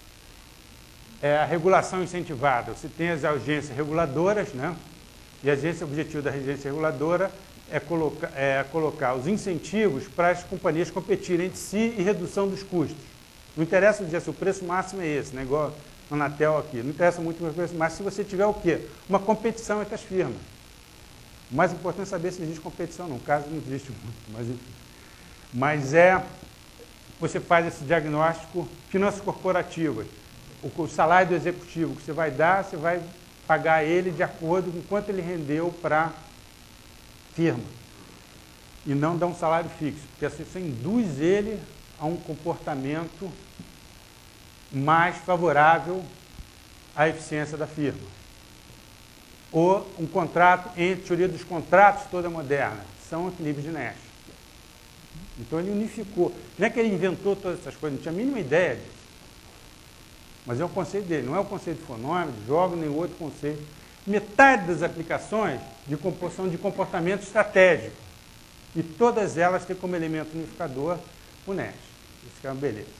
A regulação incentivada. Você tem as agências reguladoras, e o objetivo da agência reguladora é colocar os incentivos para as companhias competirem entre si e redução dos custos. Não interessa dizer se o preço máximo é esse, igual a Anatel aqui. Não interessa muito o preço máximo se você tiver o quê? Uma competição entre as firmas. O mais importante é saber se existe competição ou não. No caso, não existe muito, mas enfim. Mas você faz esse diagnóstico, finanças corporativas. O salário do executivo que você vai dar, você vai pagar ele de acordo com quanto ele rendeu para a firma. E não dar um salário fixo, porque assim você induz ele a um comportamento mais favorável à eficiência da firma. Ou um contrato, entre teoria dos contratos toda moderna, são equilíbrios de Nash. Então ele unificou. Não é que ele inventou todas essas coisas, não tinha a mínima ideia disso. Mas é o conceito dele, não é o conceito de fonômetro, de jogo, nem outro conceito. Metade das aplicações são de comportamento estratégico. E todas elas têm como elemento unificador o NEST. Isso que é uma beleza.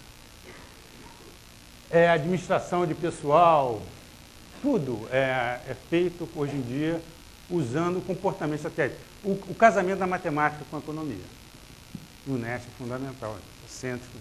Administração de pessoal, tudo é feito hoje em dia usando o comportamento estratégico. O casamento da matemática com a economia. O NEST é fundamental, é cêntrico.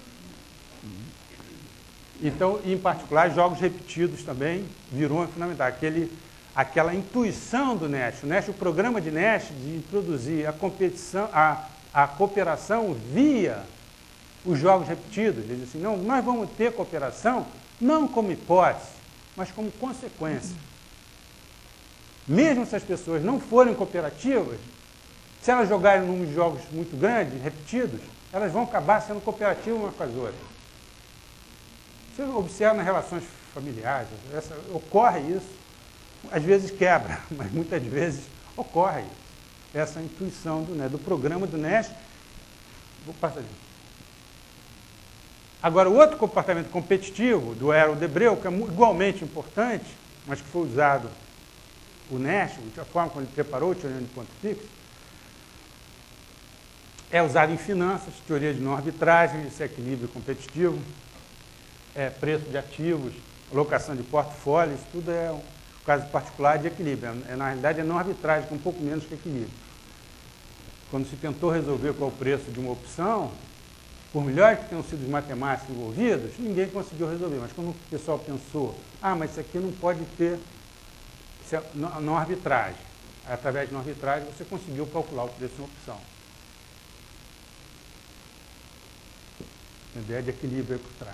Então, em particular, jogos repetidos também virou fundamental. Aquela intuição do NEST, o programa de NEST de introduzir a competição, a cooperação via os jogos repetidos. Ele diz assim, não, nós vamos ter cooperação não como hipótese, mas como consequência. Mesmo se as pessoas não forem cooperativas, se elas jogarem um número de jogos muito grande, repetidos, elas vão acabar sendo cooperativas umas com as outras. Você observa nas relações familiares, ocorre isso, às vezes quebra, mas muitas vezes ocorre isso. Essa intuição do programa do NEST. Vou passar ali. Agora, o outro comportamento competitivo do Harold Debreu, que é igualmente importante, mas que foi usado o NEST, a forma como ele preparou o teorema de ponto fixo, é usado em finanças, teoria de não arbitragem, esse equilíbrio competitivo, preço de ativos, alocação de portfólios, tudo é um caso particular de equilíbrio. Na realidade, é não arbitragem, com um pouco menos que equilíbrio. Quando se tentou resolver qual é o preço de uma opção, por melhor que tenham sido os matemáticos envolvidos, ninguém conseguiu resolver. Mas quando o pessoal pensou, mas isso aqui não pode ter não arbitragem. Através de não arbitragem, você conseguiu calcular o preço de uma opção. A ideia de equilíbrio aí por trás.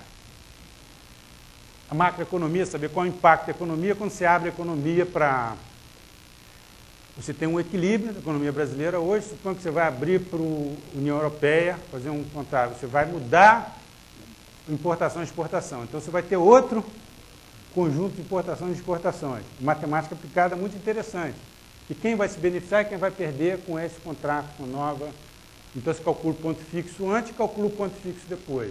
A macroeconomia, saber qual é o impacto da economia quando você abre a economia para... Você tem um equilíbrio da economia brasileira hoje, suponho que você vai abrir para a União Europeia, fazer um contrato, você vai mudar importação e exportação. Então você vai ter outro conjunto de importações e exportações. Matemática aplicada muito interessante. E quem vai se beneficiar e quem vai perder com esse contrato, com nova... Então você calcula o ponto fixo antes e calcula o ponto fixo depois.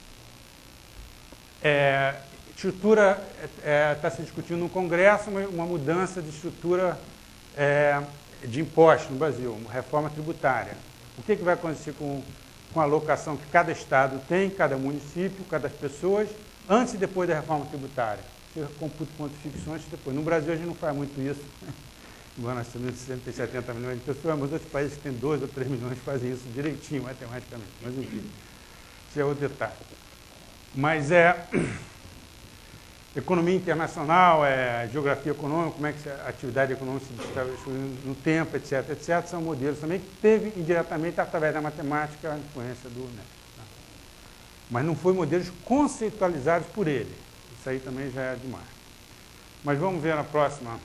Estrutura, está se discutindo no Congresso uma mudança de estrutura de impostos no Brasil, uma reforma tributária. O que vai acontecer com a alocação que cada estado tem, cada município, cada pessoa, antes e depois da reforma tributária? Você computa o ponto fixo antes e depois. No Brasil a gente não faz muito isso, embora nós temos 60 e 70 milhões de pessoas, mas outros países que têm 2 ou 3 milhões fazem isso direitinho, matematicamente. Mas enfim, isso é outro detalhe. Mas economia internacional, geografia econômica, como é que a atividade econômica se estabeleceu no tempo, etc., etc., são modelos também que teve indiretamente, através da matemática, a influência do NEST. Tá? Mas não foi modelos conceitualizados por ele. Isso aí também já é demais. Mas vamos ver na próxima.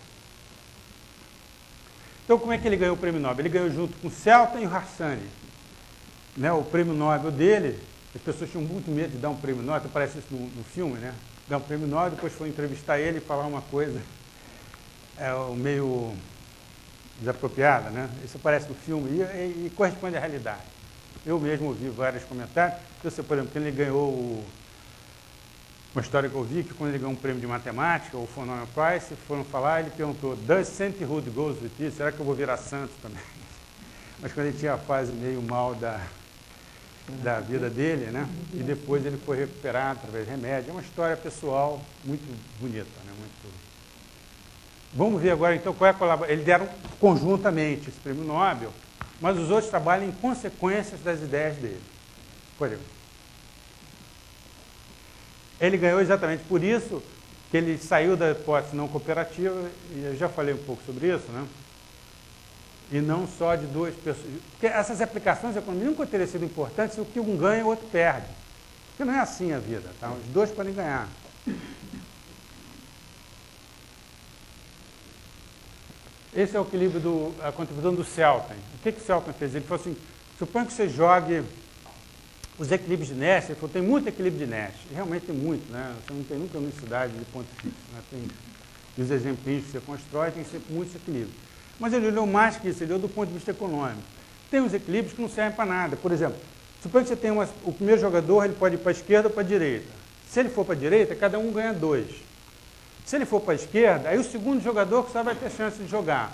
Então, como é que ele ganhou o prêmio Nobel? Ele ganhou junto com o Selton e o Harsanyi. O prêmio Nobel dele, as pessoas tinham muito medo de dar um prêmio Nobel, aparece isso no filme, né? Dar um prêmio Nobel, depois foi entrevistar ele e falar uma coisa meio desapropriada, né? Isso aparece no filme e corresponde à realidade. Eu mesmo ouvi vários comentários. Você, por exemplo, quando ele ganhou uma história que eu vi, que quando ele ganhou um prêmio de matemática, o von Neumann Prize, foram falar, ele perguntou, does sainthood goes with it? Será que eu vou virar santo também? Mas quando ele tinha a fase meio mal da vida dele, né? E depois ele foi recuperado através de remédio. É uma história pessoal muito bonita, né? Muito... Vamos ver agora, então, qual é a colaboração. Eles deram conjuntamente esse prêmio Nobel, mas os outros trabalham em consequências das ideias dele. Por exemplo, ele ganhou exatamente por isso que ele saiu da hipótese não cooperativa, e eu já falei um pouco sobre isso, né? E não só de duas pessoas. Porque essas aplicações da economia nunca teriam sido importantes se o que um ganha, o outro perde. Porque não é assim a vida, tá? Os dois podem ganhar. Esse é o equilíbrio a contribuição do Selton. O que o Selton fez? Ele falou assim, suponha que você jogue os equilíbrios de Nash. Ele falou, tem muito equilíbrio de Nash. E realmente tem muito, né? Você não tem nunca unicidade de ponto fixo. Né? Tem os exemplinhos que você constrói, tem sempre muitos equilíbrios. Mas ele olhou mais que isso, ele olhou do ponto de vista econômico. Tem uns equilíbrios que não servem para nada. Por exemplo, suponha que você tem o primeiro jogador, ele pode ir para a esquerda ou para a direita. Se ele for para a direita, cada um ganha 2. Se ele for para a esquerda, aí o segundo jogador que só vai ter chance de jogar.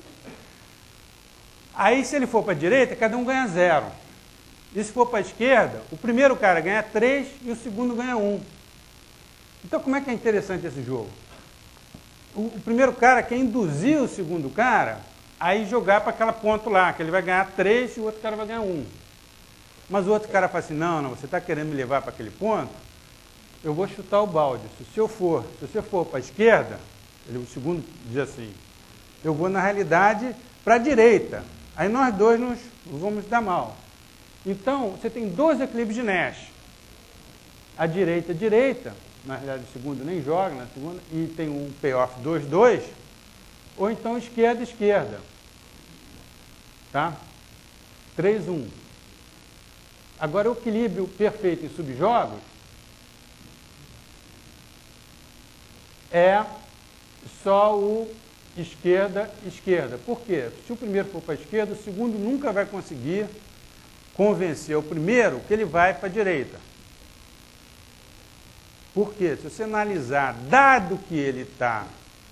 Aí, se ele for para a direita, cada um ganha 0. E se for para a esquerda, o primeiro cara ganha 3 e o segundo ganha 1. Então, como é que é interessante esse jogo? O primeiro cara quer induzir o segundo cara a ir jogar para aquela ponta lá, que ele vai ganhar 3 e o outro cara vai ganhar 1. Mas o outro cara fala assim, não, você está querendo me levar para aquele ponto? Eu vou chutar o balde. Se você for para a esquerda, o segundo diz assim, eu vou, na realidade, para a direita. Aí nós dois nos vamos dar mal. Então, você tem 2 equilíbrios de Nash. A direita, na realidade o segundo nem joga, na segunda, e tem um payoff 2-2, ou então esquerda. Tá? 3-1. Agora, o equilíbrio perfeito em subjogos é só o esquerda. Por quê? Se o primeiro for para a esquerda, o segundo nunca vai conseguir convencer o primeiro que ele vai para a direita. Por quê? Se você analisar, dado que ele está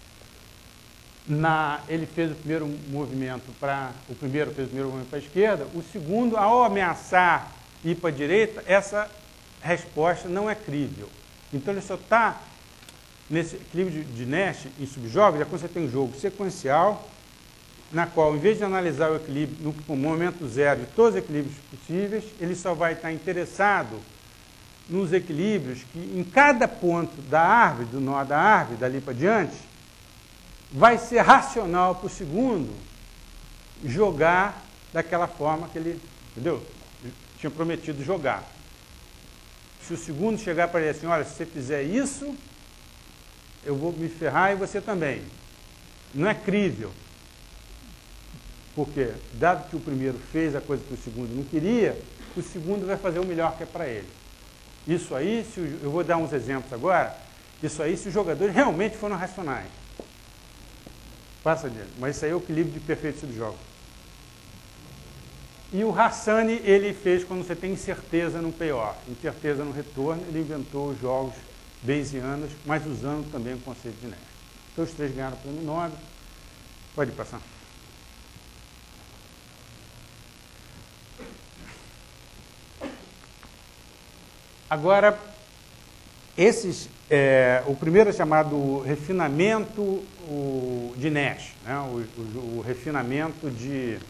ele fez o primeiro movimento para a esquerda, o segundo, ao ameaçar ir para a direita, essa resposta não é crível. Então ele só está nesse equilíbrio de Nash em subjogos, é quando você tem um jogo sequencial, na qual, em vez de analisar o equilíbrio no momento zero de todos os equilíbrios possíveis, ele só vai estar interessado nos equilíbrios que, em cada ponto da árvore, do nó da árvore, dali para diante, vai ser racional para o segundo jogar daquela forma que ele, entendeu? Tinha prometido jogar. Se o segundo chegar para ele assim, olha, se você fizer isso, eu vou me ferrar e você também. Não é crível. Porque, dado que o primeiro fez a coisa que o segundo não queria, o segundo vai fazer o melhor que é para ele. Isso aí, eu vou dar uns exemplos agora, isso aí se os jogadores realmente foram racionais. Passa dele. Mas isso aí é o equilíbrio de perfeito subjogo. E o Harsanyi, ele fez quando você tem incerteza no payoff, incerteza no retorno, ele inventou os jogos bayesianos, mas usando também o conceito de Nash. Então os 3 ganharam o prêmio Nobel. Pode passar. Agora, o primeiro é chamado refinamento de Nash, né? o refinamento de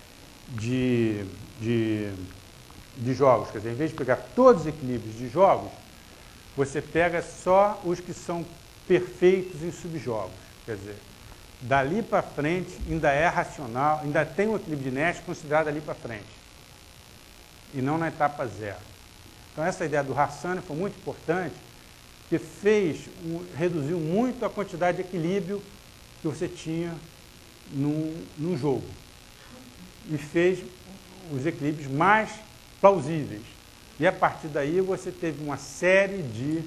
jogos. Quer dizer, em vez de pegar todos os equilíbrios de jogos, você pega só os que são perfeitos em subjogos. Quer dizer, dali para frente ainda é racional, ainda tem um equilíbrio de Nash considerado ali para frente, e não na etapa 0. Então, essa ideia do Harsanyi foi muito importante, porque reduziu muito a quantidade de equilíbrio que você tinha num jogo. E fez os equilíbrios mais plausíveis. E, a partir daí, você teve uma série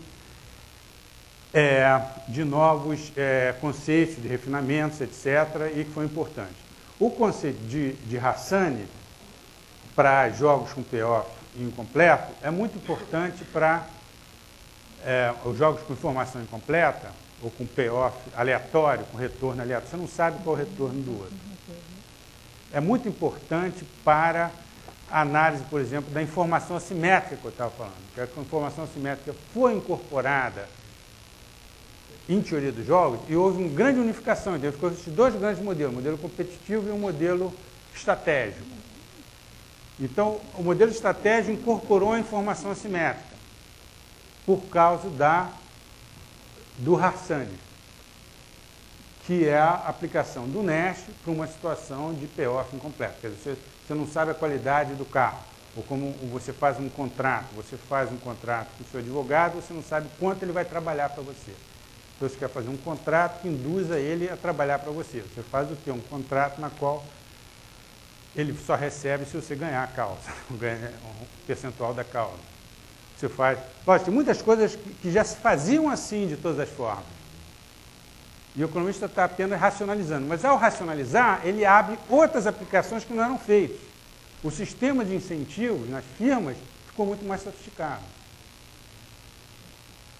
de novos conceitos, de refinamentos, etc., e que foi importante. O conceito de Harsanyi para jogos com payoff incompleto é muito importante para os jogos com informação incompleta, ou com payoff aleatório, com retorno aleatório. Você não sabe qual é o retorno do outro. É muito importante para a análise, por exemplo, da informação assimétrica que eu estava falando. Que a informação assimétrica foi incorporada em teoria dos jogos e houve uma grande unificação. Então, ficou esses 2 grandes modelos, o modelo competitivo e o modelo estratégico. Então, o modelo estratégico incorporou a informação assimétrica por causa do Harsanyi, que é a aplicação do Nash para uma situação de payoff incompleto. Quer dizer, você não sabe a qualidade do carro, ou como você faz um contrato com o seu advogado, você não sabe quanto ele vai trabalhar para você. Então, você quer fazer um contrato que induza ele a trabalhar para você. Você faz o quê? Um contrato na qual ele só recebe se você ganhar a causa, ganhar um percentual da causa. Você faz... Lógico, tem muitas coisas que já se faziam assim de todas as formas. E o economista está apenas racionalizando. Mas, ao racionalizar, ele abre outras aplicações que não eram feitas. O sistema de incentivos nas firmas ficou muito mais sofisticado.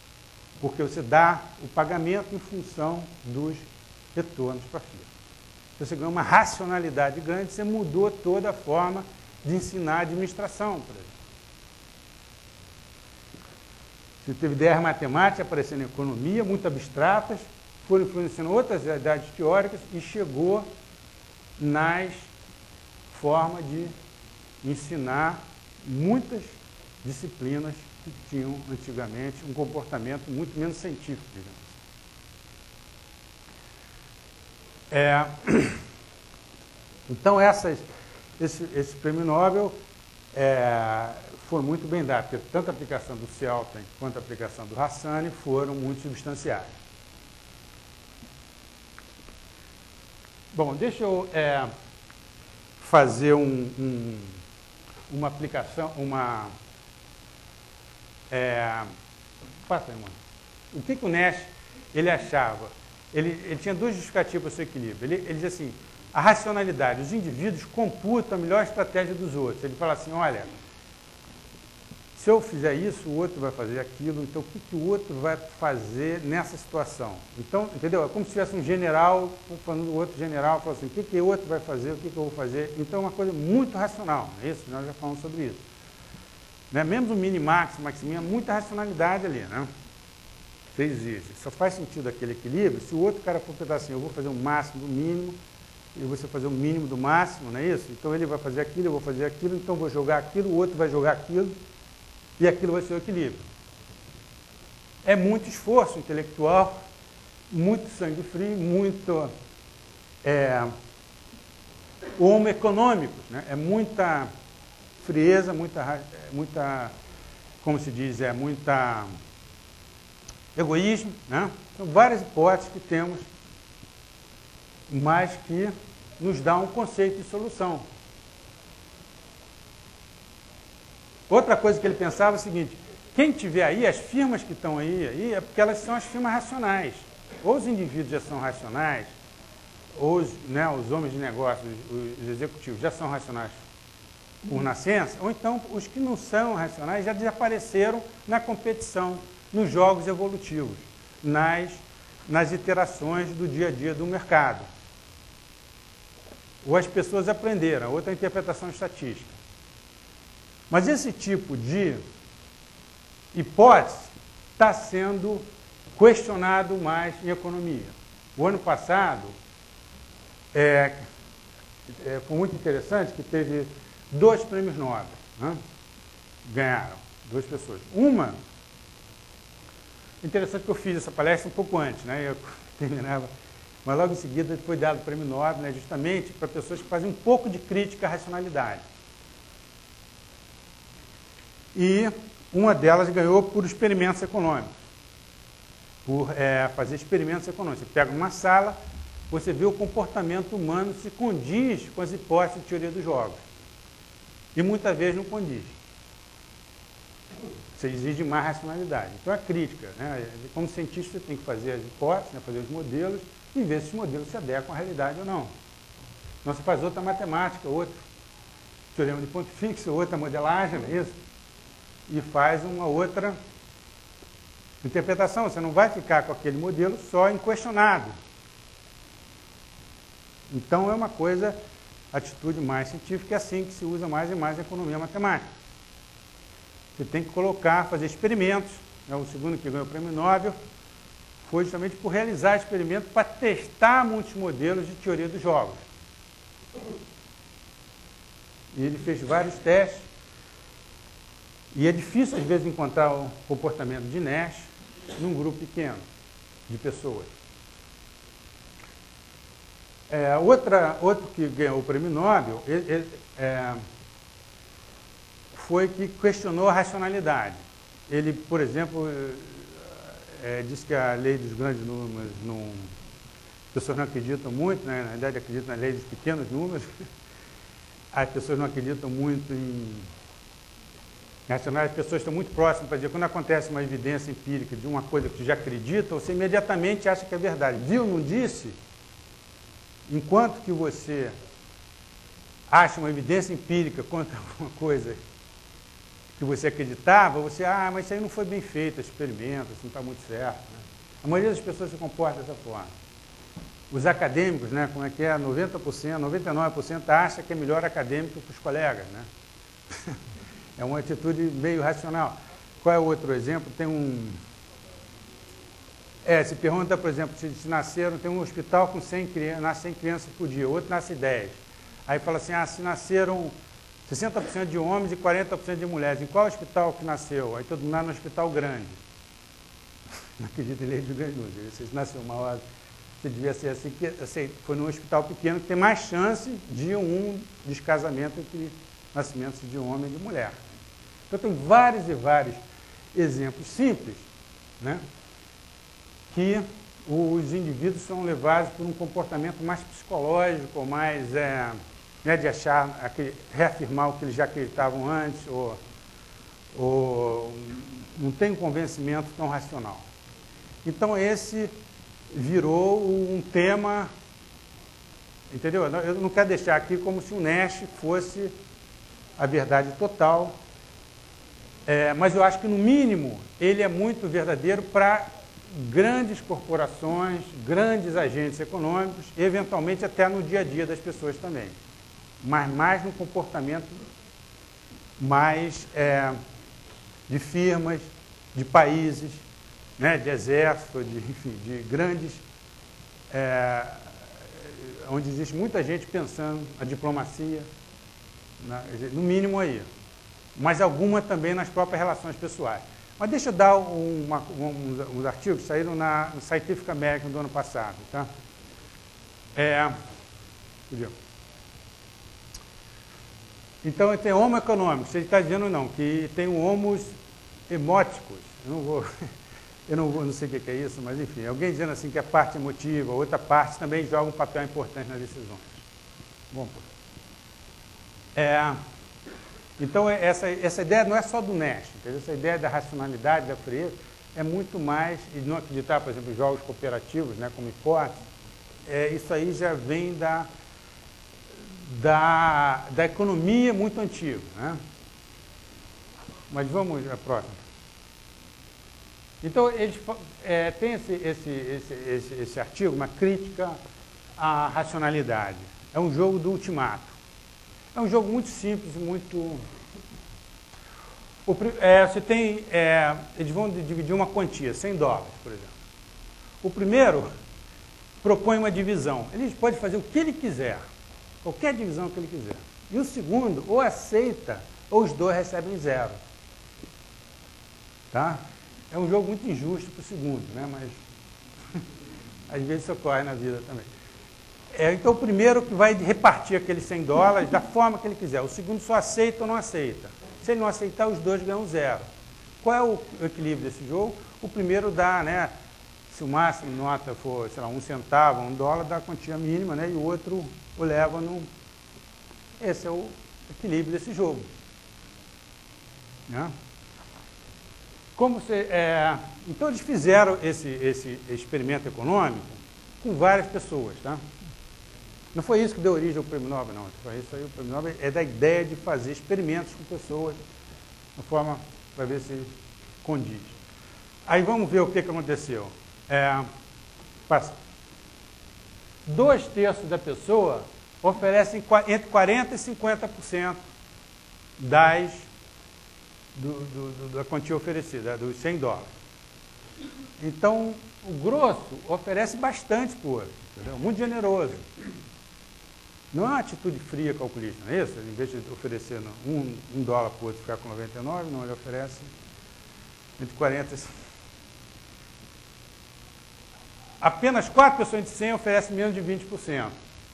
porque você dá o pagamento em função dos retornos para a firma. Se você ganhou uma racionalidade grande, você mudou toda a forma de ensinar a administração, por exemplo. Você teve ideias matemáticas aparecendo em economia, muito abstratas, foram influenciando outras realidades teóricas e chegou nas formas de ensinar muitas disciplinas que tinham antigamente um comportamento muito menos científico, digamos. Então, esse prêmio Nobel foi muito bem dado, porque tanto a aplicação do Selten quanto a aplicação do Hassani foram muito substanciais. Bom, deixa eu fazer uma aplicação, passa aí, mano. O que o Nash ele achava? Ele tinha duas justificativas para o seu equilíbrio. Ele dizia assim, a racionalidade, os indivíduos computam a melhor estratégia dos outros. Ele fala assim, olha, se eu fizer isso, o outro vai fazer aquilo, então o que o outro vai fazer nessa situação? Então, entendeu? É como se tivesse um general, falando do outro general, falando assim, o que o outro vai fazer, o que eu vou fazer? Então é uma coisa muito racional, não é isso? Nós já falamos sobre isso. Né? Mesmo o minimax, maximinha, muita racionalidade ali, né? Você exige. Só faz sentido aquele equilíbrio se o outro cara for pensar assim, eu vou fazer o máximo do mínimo, e você fazer o mínimo do máximo, não é isso? Então ele vai fazer aquilo, eu vou fazer aquilo, então eu vou jogar aquilo, o outro vai jogar aquilo, e aquilo vai ser o equilíbrio. É muito esforço intelectual, muito sangue frio, muito homo econômicos, né? É muita frieza, muita, como se diz, muita egoísmo, né? São várias hipóteses que temos, mas que nos dá um conceito de solução. Outra coisa que ele pensava é o seguinte, quem tiver aí, as firmas que estão aí é porque elas são as firmas racionais. Ou os indivíduos já são racionais, ou os homens de negócio, os executivos já são racionais por nascença, ou então os que não são racionais já desapareceram na competição, nos jogos evolutivos, nas iterações do dia a dia do mercado. Ou as pessoas aprenderam, outra interpretação estatística. Mas esse tipo de hipótese está sendo questionado mais em economia. O ano passado, foi muito interessante que teve 2 prêmios Nobel, né? Ganharam 2 pessoas. Uma, interessante que eu fiz essa palestra um pouco antes, né? Eu terminava, mas logo em seguida foi dado o prêmio Nobel, né? Justamente para pessoas que fazem um pouco de crítica à racionalidade. E uma delas ganhou por experimentos econômicos, por fazer experimentos econômicos. Você pega uma sala, você vê o comportamento humano se condiz com as hipóteses de teoria dos jogos. E muitas vezes não condiz. Você exige mais racionalidade. Então, a crítica, né? Como cientista, você tem que fazer as hipóteses, né? Fazer os modelos, e ver se os modelos se adequam à realidade ou não. Então, você faz outra matemática, outro teorema de ponto fixo, outra modelagem, não é isso? E faz uma outra interpretação. Você não vai ficar com aquele modelo só inquestionado. Então, é uma coisa, atitude mais científica, é assim que se usa mais e mais em economia matemática. Você tem que colocar, fazer experimentos. Né? O segundo que ganhou o prêmio Nobel foi justamente por realizar experimentos para testar muitos modelos de teoria dos jogos. E ele fez vários testes. E é difícil, às vezes, encontrar o comportamento de Nash num grupo pequeno de pessoas. Outro que ganhou o prêmio Nobel foi que questionou a racionalidade. Ele, por exemplo, disse que a lei dos grandes números, as pessoas não acreditam muito, né? Na verdade acreditam na lei dos pequenos números, as pessoas não acreditam muito em racionais, as pessoas estão muito próximas para dizer, quando acontece uma evidência empírica de uma coisa que você já acredita, você imediatamente acha que é verdade. Viu, não disse? Enquanto que você acha uma evidência empírica contra alguma coisa que você acreditava, você, mas isso aí não foi bem feito, esse experimento, isso não está muito certo. Né? A maioria das pessoas se comporta dessa forma. Os acadêmicos, né, como é que é, 90%, 99% acha que é melhor acadêmico que os colegas. Né? É uma atitude meio racional. Qual é o outro exemplo? Tem se pergunta, por exemplo, se nasceram, tem um hospital com 100 crianças, nasce 100 crianças por dia, outro nasce 10. Aí fala assim, se nasceram 60% de homens e 40% de mulheres, em qual hospital que nasceu? Aí todo mundo lá no hospital grande. Não acredito em lei de grande número. Você nasceu uma hora, você devia ser assim, foi num hospital pequeno que tem mais chance de um descasamento entre nascimentos de homem e de mulher. Então tem vários e vários exemplos simples, né, que os indivíduos são levados por um comportamento mais psicológico, mais de achar, reafirmar o que eles já acreditavam antes, ou não tem um convencimento tão racional. Então esse virou um tema, entendeu? Eu não quero deixar aqui como se o Nash fosse a verdade total, mas eu acho que no mínimo ele é muito verdadeiro para grandes corporações, grandes agentes econômicos, e eventualmente até no dia a dia das pessoas também, mas mais no comportamento mais de firmas, de países, né, de exército, enfim, de grandes, onde existe muita gente pensando a diplomacia, no mínimo aí, mas alguma também nas próprias relações pessoais. Mas deixa eu dar uns artigos que saíram no Scientific American do ano passado. Tá? Então, tem homo econômicos. Ele está dizendo não, que tem homos emóticos. Não sei o que é isso, mas enfim. Alguém dizendo assim que a parte emotiva, outra parte também joga um papel importante nas decisões. Bom, então, essa ideia não é só do Nash, entendeu? Essa ideia da racionalidade, da frieza, é muito mais, e não acreditar, por exemplo, em jogos cooperativos, né, como hipótese, isso aí já vem da economia muito antiga. Né? Mas vamos à próxima. Então, eles tem esse artigo, uma crítica à racionalidade. É um jogo do ultimato. É um jogo muito simples, muito... você tem... eles vão dividir uma quantia, $100, por exemplo. O primeiro propõe uma divisão. Ele pode fazer o que ele quiser, qualquer divisão que ele quiser. E o segundo, ou aceita, ou os dois recebem 0. Tá? É um jogo muito injusto para o segundo, né? Mas às vezes isso ocorre na vida também. Então, o primeiro que vai repartir aqueles $100 da forma que ele quiser. O segundo só aceita ou não aceita. Se ele não aceitar, os dois ganham 0. Qual é o equilíbrio desse jogo? O primeiro dá, né? Se o máximo nota for, sei lá, 1 centavo, $1, dá a quantia mínima, né? E o outro o leva no... Esse é o equilíbrio desse jogo. Né? Então, eles fizeram esse experimento econômico com várias pessoas, tá? Não foi isso que deu origem ao Prêmio Nobel, não. Isso aí, o Prêmio Nobel é da ideia de fazer experimentos com pessoas, de forma para ver se condiz. Aí vamos ver o que aconteceu. 2/3 da pessoa oferecem entre 40% e 50% da quantia oferecida, dos $100. Então, o grosso oferece bastante por ele, entendeu? Muito generoso. Não é uma atitude fria calculista, não é isso? Em vez de oferecer $1 para o outro ficar com 99, não, ele oferece entre 40 e... Apenas 4 pessoas de 100 oferecem menos de 20%.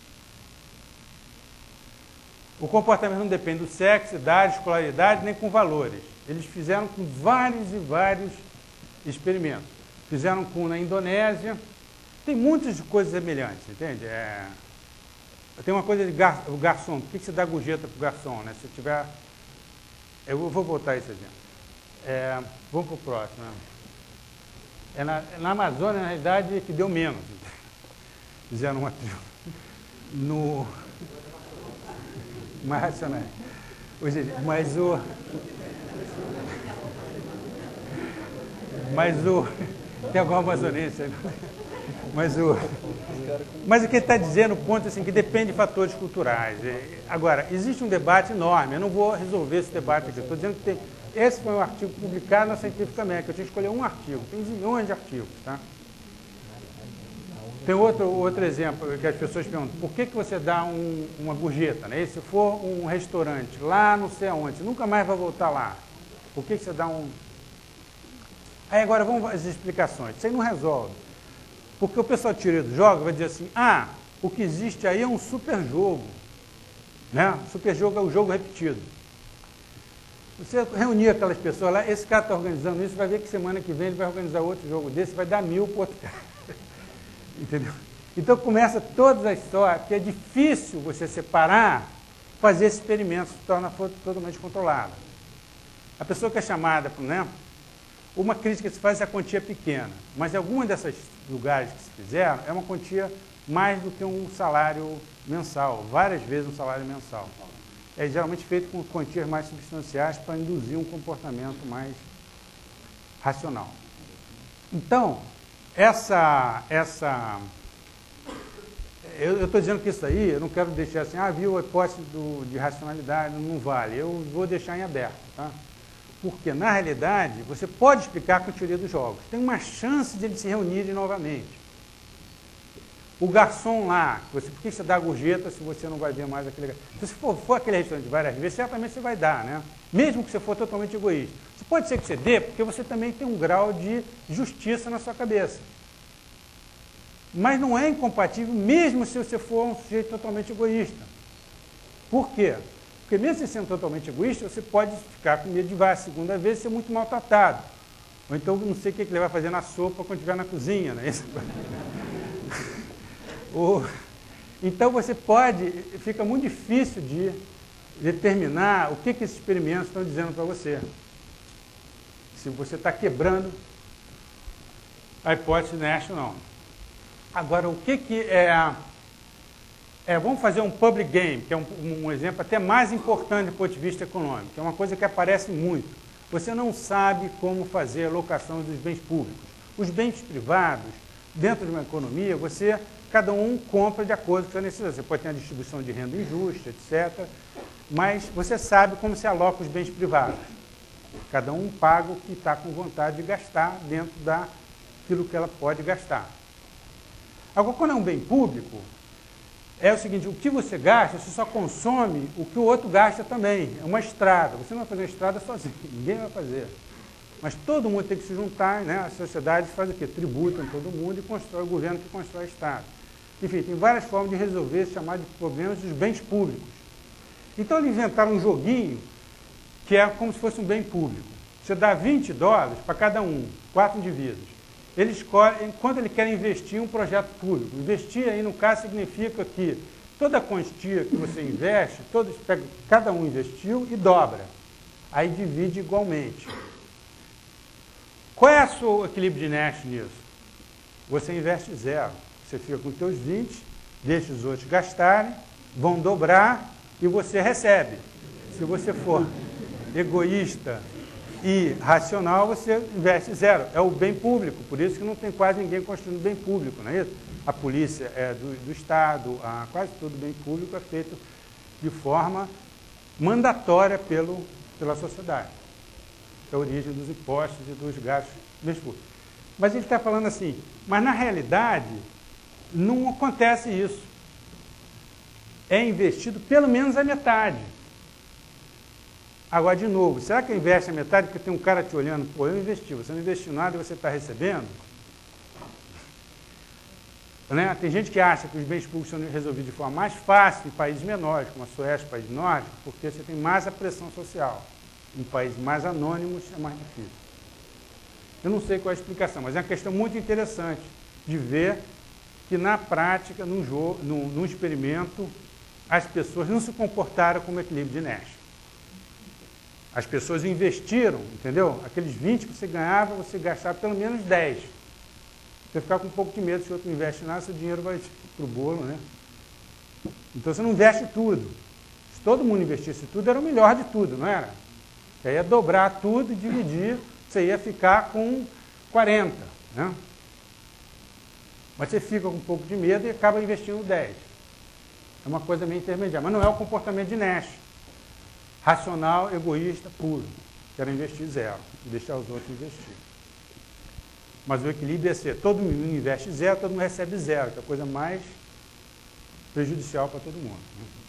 O comportamento não depende do sexo, idade, escolaridade, nem com valores. Eles fizeram com vários e vários experimentos. Fizeram na Indonésia. Tem muitas coisas semelhantes, entende? Tem uma coisa de o garçom. Por que você dá gorjeta para o garçom? Né? Se tiver... Eu vou voltar a esse exemplo. Vamos para o próximo. Né? Na Amazônia, na realidade, que deu menos. Fizeram uma tribo. Mais racionais. Mas Tem alguma amazonense aí? Mas o que ele está dizendo, o ponto é assim, que depende de fatores culturais. Agora, existe um debate enorme, eu não vou resolver esse debate aqui, estou dizendo que tem... Esse foi um artigo publicado na Scientific American, eu tinha que escolher um artigo, tem zilhões de artigos, tá? Tem outro exemplo que as pessoas perguntam, por que você dá uma gorjeta, né? E se for um restaurante lá não sei aonde, você nunca mais vai voltar lá, por que você dá um... Aí agora vamos às explicações, isso aí não resolve, porque o pessoal de teoria do jogo vai dizer assim, o que existe aí é um super jogo, né? Super jogo é o jogo repetido. Você reunir aquelas pessoas lá, esse cara está organizando isso, vai ver que semana que vem ele vai organizar outro jogo desse, vai dar 1000 para o outro cara. Entendeu? Então começa toda a história, que é difícil você separar, fazer esse experimento, se torna totalmente controlado. A pessoa que é chamada, né? Uma crítica que se faz é a quantia pequena, mas em alguma dessas lugares que se fizeram, é uma quantia mais do que um salário mensal, várias vezes um salário mensal. É geralmente feito com quantias mais substanciais para induzir um comportamento mais racional. Então, eu estou dizendo que isso aí, eu não quero deixar assim, viu, a hipótese de racionalidade não vale, eu vou deixar em aberto, tá? Porque, na realidade, você pode explicar com a teoria dos jogos. Tem uma chance de eles se reunirem novamente. O garçom lá, por que você dá gorjeta se você não vai ver mais aquele... Se você for aquele restaurante várias vezes, certamente você vai dar, né? Mesmo que você for totalmente egoísta. Pode ser que você dê, porque você também tem um grau de justiça na sua cabeça. Mas não é incompatível, mesmo se você for um sujeito totalmente egoísta. Por quê? Porque mesmo você sendo totalmente egoísta, você pode ficar com medo de a segunda vez ser muito maltratado. Ou então não sei o que ele vai fazer na sopa quando estiver na cozinha, né? Então você fica muito difícil de determinar o que esses experimentos estão dizendo para você. Se você está quebrando a hipótese Nash ou não. Agora, o que é... Vamos fazer um public game, que é um exemplo até mais importante do ponto de vista econômico, que é uma coisa que aparece muito. Você não sabe como fazer a alocação dos bens públicos. Os bens privados, dentro de uma economia, cada um compra de acordo com a sua necessidade. Você pode ter uma distribuição de renda injusta, etc. Mas você sabe como se aloca os bens privados. Cada um paga o que está com vontade de gastar dentro daquilo que ela pode gastar. Agora, quando é um bem público, é o seguinte, o que você gasta, você só consome o que o outro gasta também. É uma estrada. Você não vai fazer uma estrada sozinho, ninguém vai fazer. Mas todo mundo tem que se juntar, né? A sociedade faz o quê? Tributa em todo mundo e constrói o governo que constrói o Estado. Enfim, tem várias formas de resolver esse chamado de problemas dos bens públicos. Então, eles inventaram um joguinho que é como se fosse um bem público. Você dá $20 para cada um, 4 indivíduos. Ele escolhe, quando ele quer investir em um projeto público. Investir aí, no caso, significa que toda a quantia que você investe, cada um investiu e dobra. Aí divide igualmente. Qual é o seu equilíbrio de Nash nisso? Você investe 0. Você fica com os seus 20, deixa os outros gastarem, vão dobrar e você recebe. Se você for egoísta e racional, você investe 0. É o bem público, por isso que não tem quase ninguém construindo bem público, não é isso? A polícia é do Estado, quase todo bem público é feito de forma mandatória pela sociedade. É a origem dos impostos e dos gastos bens públicos. Mas ele está falando assim, mas na realidade não acontece isso. É investido pelo menos a metade. Agora, de novo, será que investe a metade porque tem um cara te olhando? Pô, eu investi, você não investiu nada e você está recebendo? Né? Tem gente que acha que os bens públicos são resolvidos de forma mais fácil em países menores, como a Suécia, país nórdico, porque você tem mais a pressão social. Em países mais anônimos é mais difícil. Eu não sei qual é a explicação, mas é uma questão muito interessante de ver que na prática, num experimento, as pessoas não se comportaram como equilíbrio de Nash. As pessoas investiram, entendeu? Aqueles 20 que você ganhava, você gastava pelo menos 10. Você ficar com um pouco de medo, se o outro não investe nada, seu dinheiro vai para o bolo, né? Então você não investe tudo. Se todo mundo investisse tudo, era o melhor de tudo, não era? Você ia dobrar tudo e dividir, você ia ficar com 40, né? Mas você fica com um pouco de medo e acaba investindo 10. É uma coisa meio intermediária, mas não é o comportamento de Nash. Racional, egoísta, puro. Quero investir 0 e deixar os outros investir. Mas o equilíbrio é ser, todo mundo investe 0, todo mundo recebe 0, que é a coisa mais prejudicial para todo mundo.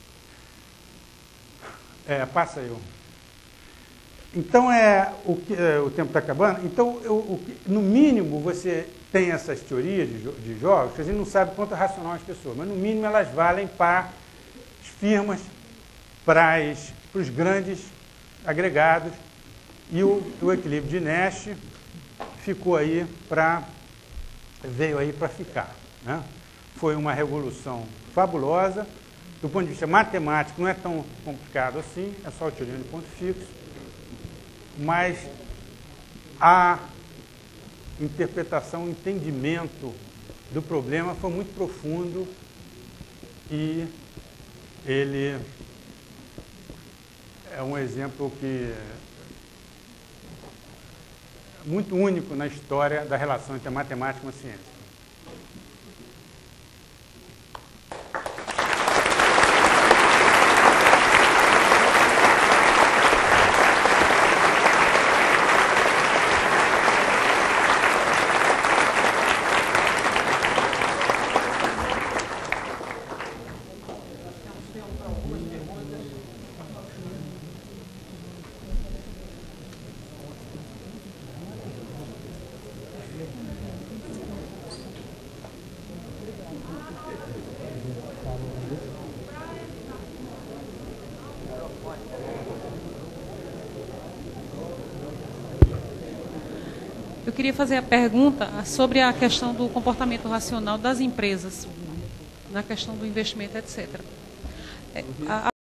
Passa aí. Então, o tempo está acabando. Então, no mínimo, você tem essas teorias de jogos, que a gente não sabe quanto é racional as pessoas, mas no mínimo elas valem para as firmas, para os grandes agregados, e o equilíbrio de Nash veio aí para ficar, né? Foi uma revolução fabulosa. Do ponto de vista matemático, não é tão complicado assim, é só a teoria de ponto fixo, mas a interpretação, o entendimento do problema foi muito profundo e ele é um exemplo que é muito único na história da relação entre a matemática e a ciência. Eu queria fazer a pergunta sobre a questão do comportamento racional das empresas, na questão do investimento, etc.